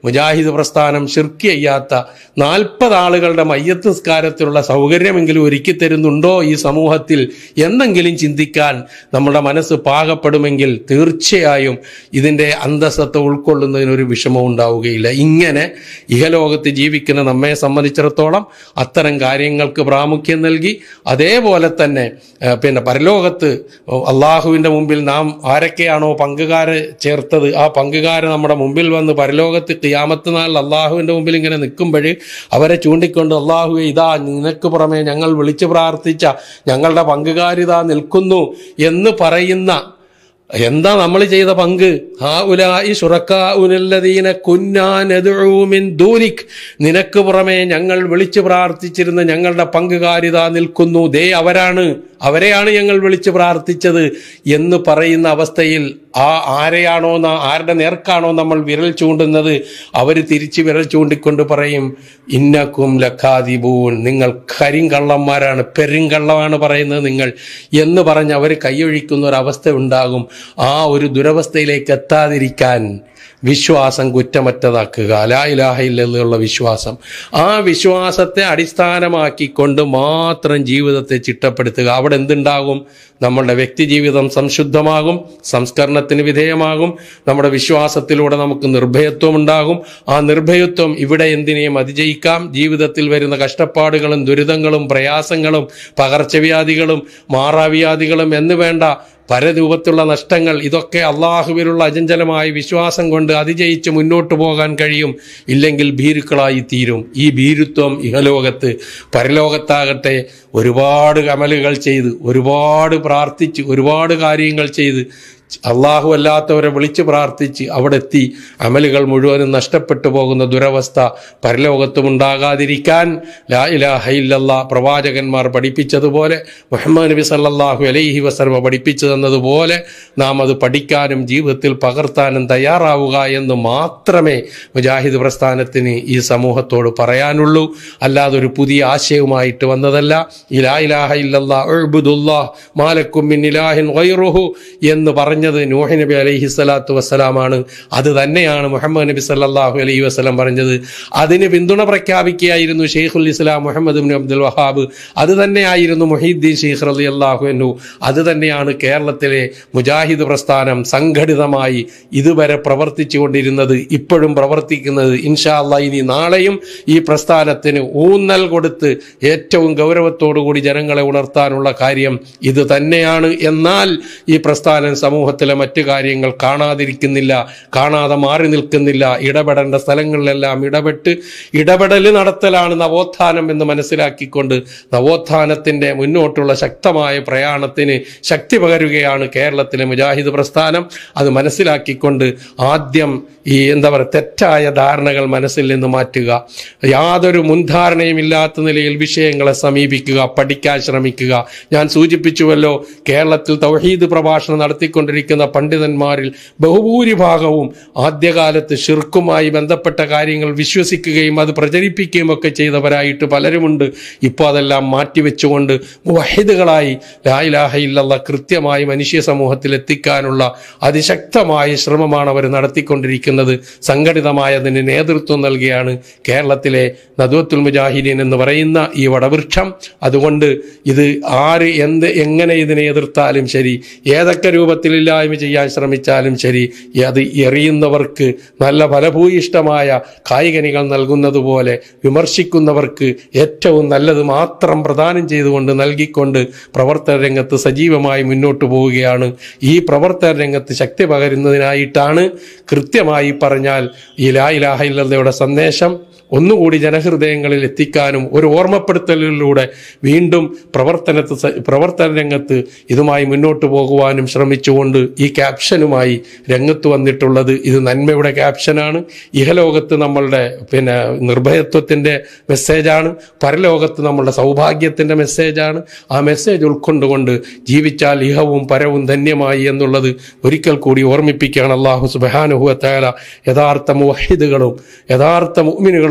A: മുജാഹിദ് പ്രസ്ഥാനം ശിർക്ക് ചെയ്യാത്ത നാൽപ്പത് ആളുകളുടെ മയ്യത്ത് നിസ്കാരത്തിലുള്ള സൗകര്യമെങ്കിലും ഒരുക്കി തരുന്നുണ്ടോ ഈ സമൂഹത്തിൽ എന്നെങ്കിലും ചിന്തിക്കാൻ നമ്മുടെ മനസ്സ് പാകപ്പെടുമെങ്കിൽ തീർച്ചയായും ഇതിൻ്റെ അന്തസ്സത്തെ ഉൾക്കൊള്ളുന്നതിനൊരു വിഷമം ഉണ്ടാവുകയില്ല. ഇങ്ങനെ ഇഹലോകത്ത് ജീവിക്കുന്ന നമ്മെ സംബന്ധിച്ചിടത്തോളം അത്തരം കാര്യങ്ങൾക്ക് പ്രാമുഖ്യം നൽകി, അതേപോലെ തന്നെ പിന്നെ പരലോകത്ത് അള്ളാഹുവിൻ്റെ മുമ്പിൽ നാം ആരൊക്കെയാണോ പങ്കുകാരെ ചേർത്തത് ആ പങ്കുകാരെ നമ്മുടെ മുമ്പിൽ വന്ന് പരലോകത്ത് ഖിയാമത്ത് നാൾ അള്ളാഹുവിൻ്റെ മുമ്പിൽ ഇങ്ങനെ നിൽക്കുമ്പോൾ അവരെ ചൂണ്ടിക്കൊണ്ട് അള്ളാഹുവെ ഇതാ നിനക്ക് പുറമെ ഞങ്ങൾ വിളിച്ചു പ്രാർത്ഥിച്ച ഞങ്ങളുടെ പങ്കുകാരിതാ നിൽക്കുന്നു എന്ന് പറയുന്ന എന്താ നമ്മൾ ചെയ്ത പങ്ക്? ഹൗലാഇ ശുറക്കാഉനല്ലദീന കുന്നാ നദ്ഉ മിൻ ദൂനിക്, നിനക്ക് പുറമെ ഞങ്ങൾ വിളിച്ചു പ്രാർത്ഥിച്ചിരുന്ന ഞങ്ങളുടെ പങ്കുകാരിതാ നിൽക്കുന്നു, ദേ അവരാണ്, അവരെയാണ് ഞങ്ങൾ വിളിച്ചു പ്രാർത്ഥിച്ചത് എന്ന് പറയുന്ന അവസ്ഥയിൽ ആ ആരെയാണോ ആരുടെ നേർക്കാണോ നമ്മൾ വിരൽ ചൂണ്ടുന്നത് അവർ തിരിച്ച് വിരൽ ചൂണ്ടിക്കൊണ്ട് പറയും ഇന്നക്കും ലഖാദിബൂൻ, നിങ്ങൾ കരിങ്കള്ളന്മാരാണ്, പെരുങ്കള്ളമാണ് പറയുന്നത് നിങ്ങൾ എന്ന് പറഞ്ഞ് അവർ കൈയൊഴിക്കുന്ന ഒരവസ്ഥ ഉണ്ടാകും. ആ ഒരു ദുരവസ്ഥയിലേക്ക് എത്താതിരിക്കാൻ വിശ്വാസം കുറ്റമറ്റതാക്കുക, ലാ ഇലാഹ ഇല്ലല്ലാഹുള്ള വിശ്വാസം, ആ വിശ്വാസത്തെ അടിസ്ഥാനമാക്കിക്കൊണ്ട് മാത്രം ജീവിതത്തെ ചിട്ടപ്പെടുത്തുക. അവിടെ എന്തുണ്ടാകും? നമ്മളുടെ വ്യക്തി ജീവിതം സംശുദ്ധമാകും, സംസ്കരണത്തിന് വിധേയമാകും, നമ്മുടെ വിശ്വാസത്തിലൂടെ നമുക്ക് നിർഭയത്വം ഉണ്ടാകും. ആ നിർഭയത്വം ഇവിടെ എന്തിനേയും അതിജയിക്കാം. ജീവിതത്തിൽ വരുന്ന കഷ്ടപ്പാടുകളും ദുരിതങ്ങളും പ്രയാസങ്ങളും പകർച്ചവ്യാധികളും മാറാവ്യാധികളും എന്ന് വേണ്ട പലരൂപത്തിലുള്ള നഷ്ടങ്ങൾ, ഇതൊക്കെ അള്ളാഹുവിലുള്ള അചഞ്ചലമായ വിശ്വാസം കൊണ്ട് അതിജയിച്ച് മുന്നോട്ട് പോകാൻ കഴിയും. ഇല്ലെങ്കിൽ ഭീരുക്കളായി തീരും. ഈ ഭീരുത്വം ഇഹലോകത്ത്, പരലോകത്താകട്ടെ ഒരുപാട് അമലുകൾ ചെയ്ത്, ഒരുപാട് പ്രാർത്ഥിച്ച്, ഒരുപാട് കാര്യങ്ങൾ ചെയ്ത് അള്ളാഹു അല്ലാത്തവരെ വിളിച്ചു പ്രാർത്ഥിച്ച് അവിടെ എത്തി അമലുകൾ മുഴുവനും നഷ്ടപ്പെട്ടു പോകുന്ന ദുരവസ്ഥ പരലോകത്തും ഉണ്ടാകാതിരിക്കാൻ ലാ ഇലാഹ ഇല്ലല്ലാഹ് പ്രവാചകന്മാർ പഠിപ്പിച്ചതുപോലെ മുഹമ്മദ് നബി സല്ലല്ലാഹു അലൈഹി വസല്ലം പഠിപ്പിച്ചു തന്നതുപോലെ നാം അത് പഠിക്കാനും ജീവിതത്തിൽ പകർത്താനും തയ്യാറാവുക എന്ന് മാത്രമേ മുജാഹിദ് പ്രസ്ഥാനത്തിന് ഈ സമൂഹത്തോട് പറയാനുള്ളൂ. അല്ലാതെ ഒരു പുതിയ ആശയവുമായിട്ട് വന്നതല്ല. ഈ ലാ ഇലാഹ ഇല്ലല്ലാഹ് ഉഅ്ബുദുല്ലാഹ് മാ ലക്കും മിൻ ഇലാഹിൻ ഗൈറുഹു എന്ന് പറഞ്ഞത് നൂഹ് നബി അലൈഹി സ്വലാത്തു വസ്സലാമാണ്. അത് തന്നെയാണ് മുഹമ്മദ് നബി സല്ലല്ലാഹു അലൈഹി വസല്ലം പറഞ്ഞത്. അതിന് പിന്തുണ പ്രഖ്യാപിക്കുകയായിരുന്നു ഷെയ്ഖുൽ ഇസ്ലാം മുഹമ്മദ് ഇബ്നു അബ്ദുൽ വഹാബ്. അത് തന്നെയായിരുന്നു മുഹീദ്ദീൻ ശൈഖ് റളിയല്ലാഹു അൻഹു. അത് തന്നെയാണ് കേരളത്തിലെ മുജാഹിദ് പ്രസ്ഥാനം സംഘടിതമായി ഇതുവരെ പ്രവർത്തിച്ചു കൊണ്ടിരുന്നത്, ഇപ്പോഴും പ്രവർത്തിക്കുന്നത്. ഇൻഷാ അല്ലാഹ് ഇനി നാളെയും ഈ പ്രസ്ഥാനത്തിന് ഊന്നൽ കൊടുത്ത് ഏറ്റവും ഗൗരവത്തോടുകൂടി ജനങ്ങളെ ഉണർത്താനുള്ള കാര്യം ഇത് തന്നെയാണ്. എന്നാൽ ഈ പ്രസ്ഥാനം സമൂഹത്തിലെ മറ്റു കാര്യങ്ങൾ കാണാതിരിക്കുന്നില്ല, കാണാതെ മാറി നിൽക്കുന്നില്ല. ഇടപെടേണ്ട സ്ഥലങ്ങളിലെല്ലാം ഇടപെട്ട് ഇടപെടൽ നടത്തലാണ് നവോത്ഥാനം എന്ന് മനസ്സിലാക്കിക്കൊണ്ട് നവോത്ഥാനത്തിന്റെ മുന്നോട്ടുള്ള ശക്തമായ പ്രയാണത്തിന് ശക്തി പകരുകയാണ് കേരളത്തിലെ മുജാഹിദ് പ്രസ്ഥാനം. അത് മനസ്സിലാക്കിക്കൊണ്ട് ആദ്യം ഈ എന്താ പറയുക തെറ്റായ ധാരണകൾ മനസ്സിൽ നിന്ന് മാറ്റുക, യാതൊരു മുൻധാരണയും ഇല്ലാത്ത നിലയിൽ വിഷയങ്ങളെ സമീപിക്കുക, പഠിക്കാൻ ശ്രമിക്കുക. ഞാൻ സൂചിപ്പിച്ചുവല്ലോ, കേരളത്തിൽ തൗഹീദ് പ്രഭാഷണം നടത്തിക്കൊണ്ടിരിക്കുന്ന പണ്ഡിതന്മാരിൽ ബഹുഭൂരിഭാഗവും ആദ്യകാലത്ത് ശിർക്കുമായി ബന്ധപ്പെട്ട കാര്യങ്ങൾ വിശ്വസിക്കുകയും അത് പ്രചരിപ്പിക്കുകയും ഒക്കെ ചെയ്തവരായിട്ട് പലരുമുണ്ട്. ഇപ്പോൾ അതെല്ലാം മാറ്റിവെച്ചുകൊണ്ട് മുവഹിദുകളായി ലാ ഇലാഹ ഇല്ലല്ലാഹ് കൃത്യമായി മനുഷ്യ സമൂഹത്തിൽ എത്തിക്കാനുള്ള അതിശക്തമായ ശ്രമമാണ് അവർ നടത്തിക്കൊണ്ടിരിക്കുന്നത്. സംഘടിതമായതിന് നേതൃത്വം നൽകിയാണ് കേരളത്തിലെ നദ്വത്തുൽ മുജാഹിദീൻ എന്ന് പറയുന്ന ഈ വടവൃക്ഷം. അതുകൊണ്ട് ഇത് ആര് എന്ത് എങ്ങനെ ഇതിനെ എതിർത്താലും ശരി, ഏതൊക്കെ രൂപത്തിലില്ലായ്മ ചെയ്യാൻ ശ്രമിച്ചാലും ശരി, അത് എറിയുന്നവർക്ക് നല്ല ഫലഭൂയിഷ്ടമായ കായികനികൾ നൽകുന്നത് പോലെ വിമർശിക്കുന്നവർക്ക് ഏറ്റവും നല്ലത് മാത്രം പ്രദാനം ചെയ്തുകൊണ്ട് നൽകിക്കൊണ്ട് പ്രവർത്തന രംഗത്ത് സജീവമായി മുന്നോട്ട് പോവുകയാണ്. ഈ പ്രവർത്തന രംഗത്ത് ശക്തി പകരുന്നതിനായിട്ടാണ് കൃത്യമായി പറഞ്ഞാൽ ഈ ലാ ഇലാഹ ഇല്ലല്ലാഹയുടെ സന്ദേശം ഒന്നുകൂടി ജനഹൃദയങ്ങളിൽ എത്തിക്കാനും ഒരു ഓർമ്മപ്പെടുത്തലിലൂടെ വീണ്ടും പ്രവർത്തനത്ത് പ്രവർത്തന രംഗത്ത് ഇതുമായി മുന്നോട്ട് പോകുവാനും ശ്രമിച്ചുകൊണ്ട് ഈ ക്യാപ്ഷനുമായി രംഗത്ത് വന്നിട്ടുള്ളത്. ഇത് നന്മയുടെ ക്യാപ്ഷനാണ്. ഇഹലോകത്ത് നമ്മളുടെ പിന്നെ നിർഭയത്വത്തിൻ്റെ മെസ്സേജാണ്, പരലോകത്ത് നമ്മളുടെ സൗഭാഗ്യത്തിൻ്റെ മെസ്സേജാണ്. ആ മെസ്സേജ് ഉൾക്കൊണ്ടുകൊണ്ട് ജീവിച്ചാൽ ഇഹവും പരവും ധന്യമായി എന്നുള്ളത് ഒരിക്കൽ കൂടി ഓർമ്മിപ്പിക്കുകയാണ്. അല്ലാഹു സുബ്ഹാനഹു വ തആല യഥാർത്ഥ മുവഹിദുകളും യഥാർത്ഥ മുഅ്മിനുകളും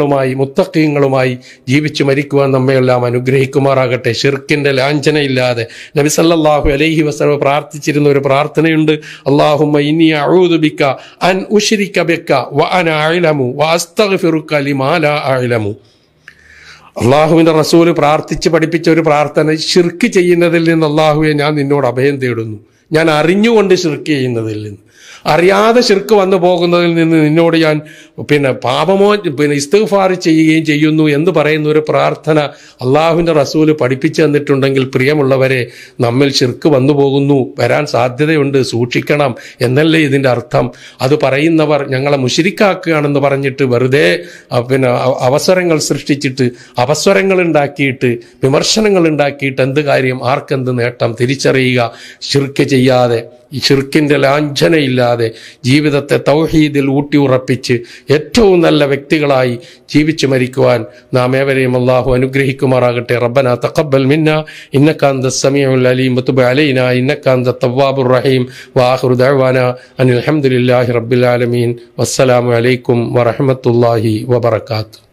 A: സ്വാലിഹീങ്ങളുമായി മുത്തഖീങ്ങളുമായി ജീവിച്ചു മരിക്കുവാൻ നമ്മയെല്ലാം അനുഗ്രഹിക്കുമാറാകട്ടെ. ഷിർക്കിന്റെ ലാഞ്ചനയില്ലാതെ നബി സല്ലല്ലാഹു അലൈഹി വസല്ലം പ്രാർത്ഥിച്ചിരുന്ന ഒരു പ്രാർത്ഥനയുണ്ട്. അല്ലാഹുമ്മ ഇന്നി അഊദു ബിക അൻ ഉശ്രിക ബിക വ അന അഅലമു വ അസ്തഗ്ഫിറുക ലിമാ ലാ അഅലമു. അള്ളാഹുവിന്റെ റസൂല് പ്രാർത്ഥിച്ച് പഠിപ്പിച്ച ഒരു പ്രാർത്ഥന, ഷിർക്ക് ചെയ്യുന്നതിൽ നിന്ന് അള്ളാഹുവെ ഞാൻ നിന്നോട് അഭയം തേടുന്നു, ഞാൻ അറിഞ്ഞുകൊണ്ട് ഷിർക്ക് ചെയ്യുന്നതിൽ നിന്ന്, അറിയാതെ ഷിർക്ക് വന്നു പോകുന്നതിൽ നിന്ന് നിന്നോട് ഞാൻ പിന്നെ പാപമോ പിന്നെ ഇസ്തിഗ്ഫാർ ചെയ്യുകയും ചെയ്യുന്നു എന്ന് പറയുന്ന ഒരു പ്രാർത്ഥന അള്ളാഹുവിൻ്റെ റസൂല് പഠിപ്പിച്ചു തന്നിട്ടുണ്ടെങ്കിൽ പ്രിയമുള്ളവരെ, നമ്മിൽ ഷിർക്ക് വന്നു പോകുന്നു, വരാൻ സാധ്യതയുണ്ട്, സൂക്ഷിക്കണം എന്നല്ലേ ഇതിൻ്റെ അർത്ഥം. അത് പറയുന്നവർ ഞങ്ങളെ മുശ്രിക്കാക്കുകയാണെന്ന് പറഞ്ഞിട്ട് വെറുതെ പിന്നെ അവസരങ്ങൾ സൃഷ്ടിച്ചിട്ട് അപസ്വരങ്ങൾ ഉണ്ടാക്കിയിട്ട് വിമർശനങ്ങൾ ഉണ്ടാക്കിയിട്ട് എന്ത് കാര്യം, ആർക്കെന്ത് നേട്ടം? തിരിച്ചറിയുക, ഷിർക്ക് ചെയ്യാതെ ഈ ഷിർക്കിൻ്റെ ലാഞ്ചനയില്ലാതെ ജീവിതത്തെ തൗഹീദിൽ ഊട്ടി ഉറപ്പിച്ച് ഏറ്റവും നല്ല വ്യക്തികളായി ജീവിച്ചു മരിക്കുവാൻ നാം ഏവരെയും അല്ലാഹു അനുഗ്രഹിക്കുമാറാകട്ടെ. റബ്ബനാ തഖബ്ബൽ മിന്നാ ഇന്നക അൻതസ് സമീഉൽ അലീം വതുബ് അലൈനാ ഇന്നക അൻതത് തവ്വാബുർ റഹീം വആഖിറു ദഅവാനാ അനിൽ ഹംദുലില്ലാഹി റബ്ബിൽ ആലമീൻ. വസ്സലാമു അലൈക്കും വറഹ്മത്തുള്ളാഹി വബറകാതുഹു.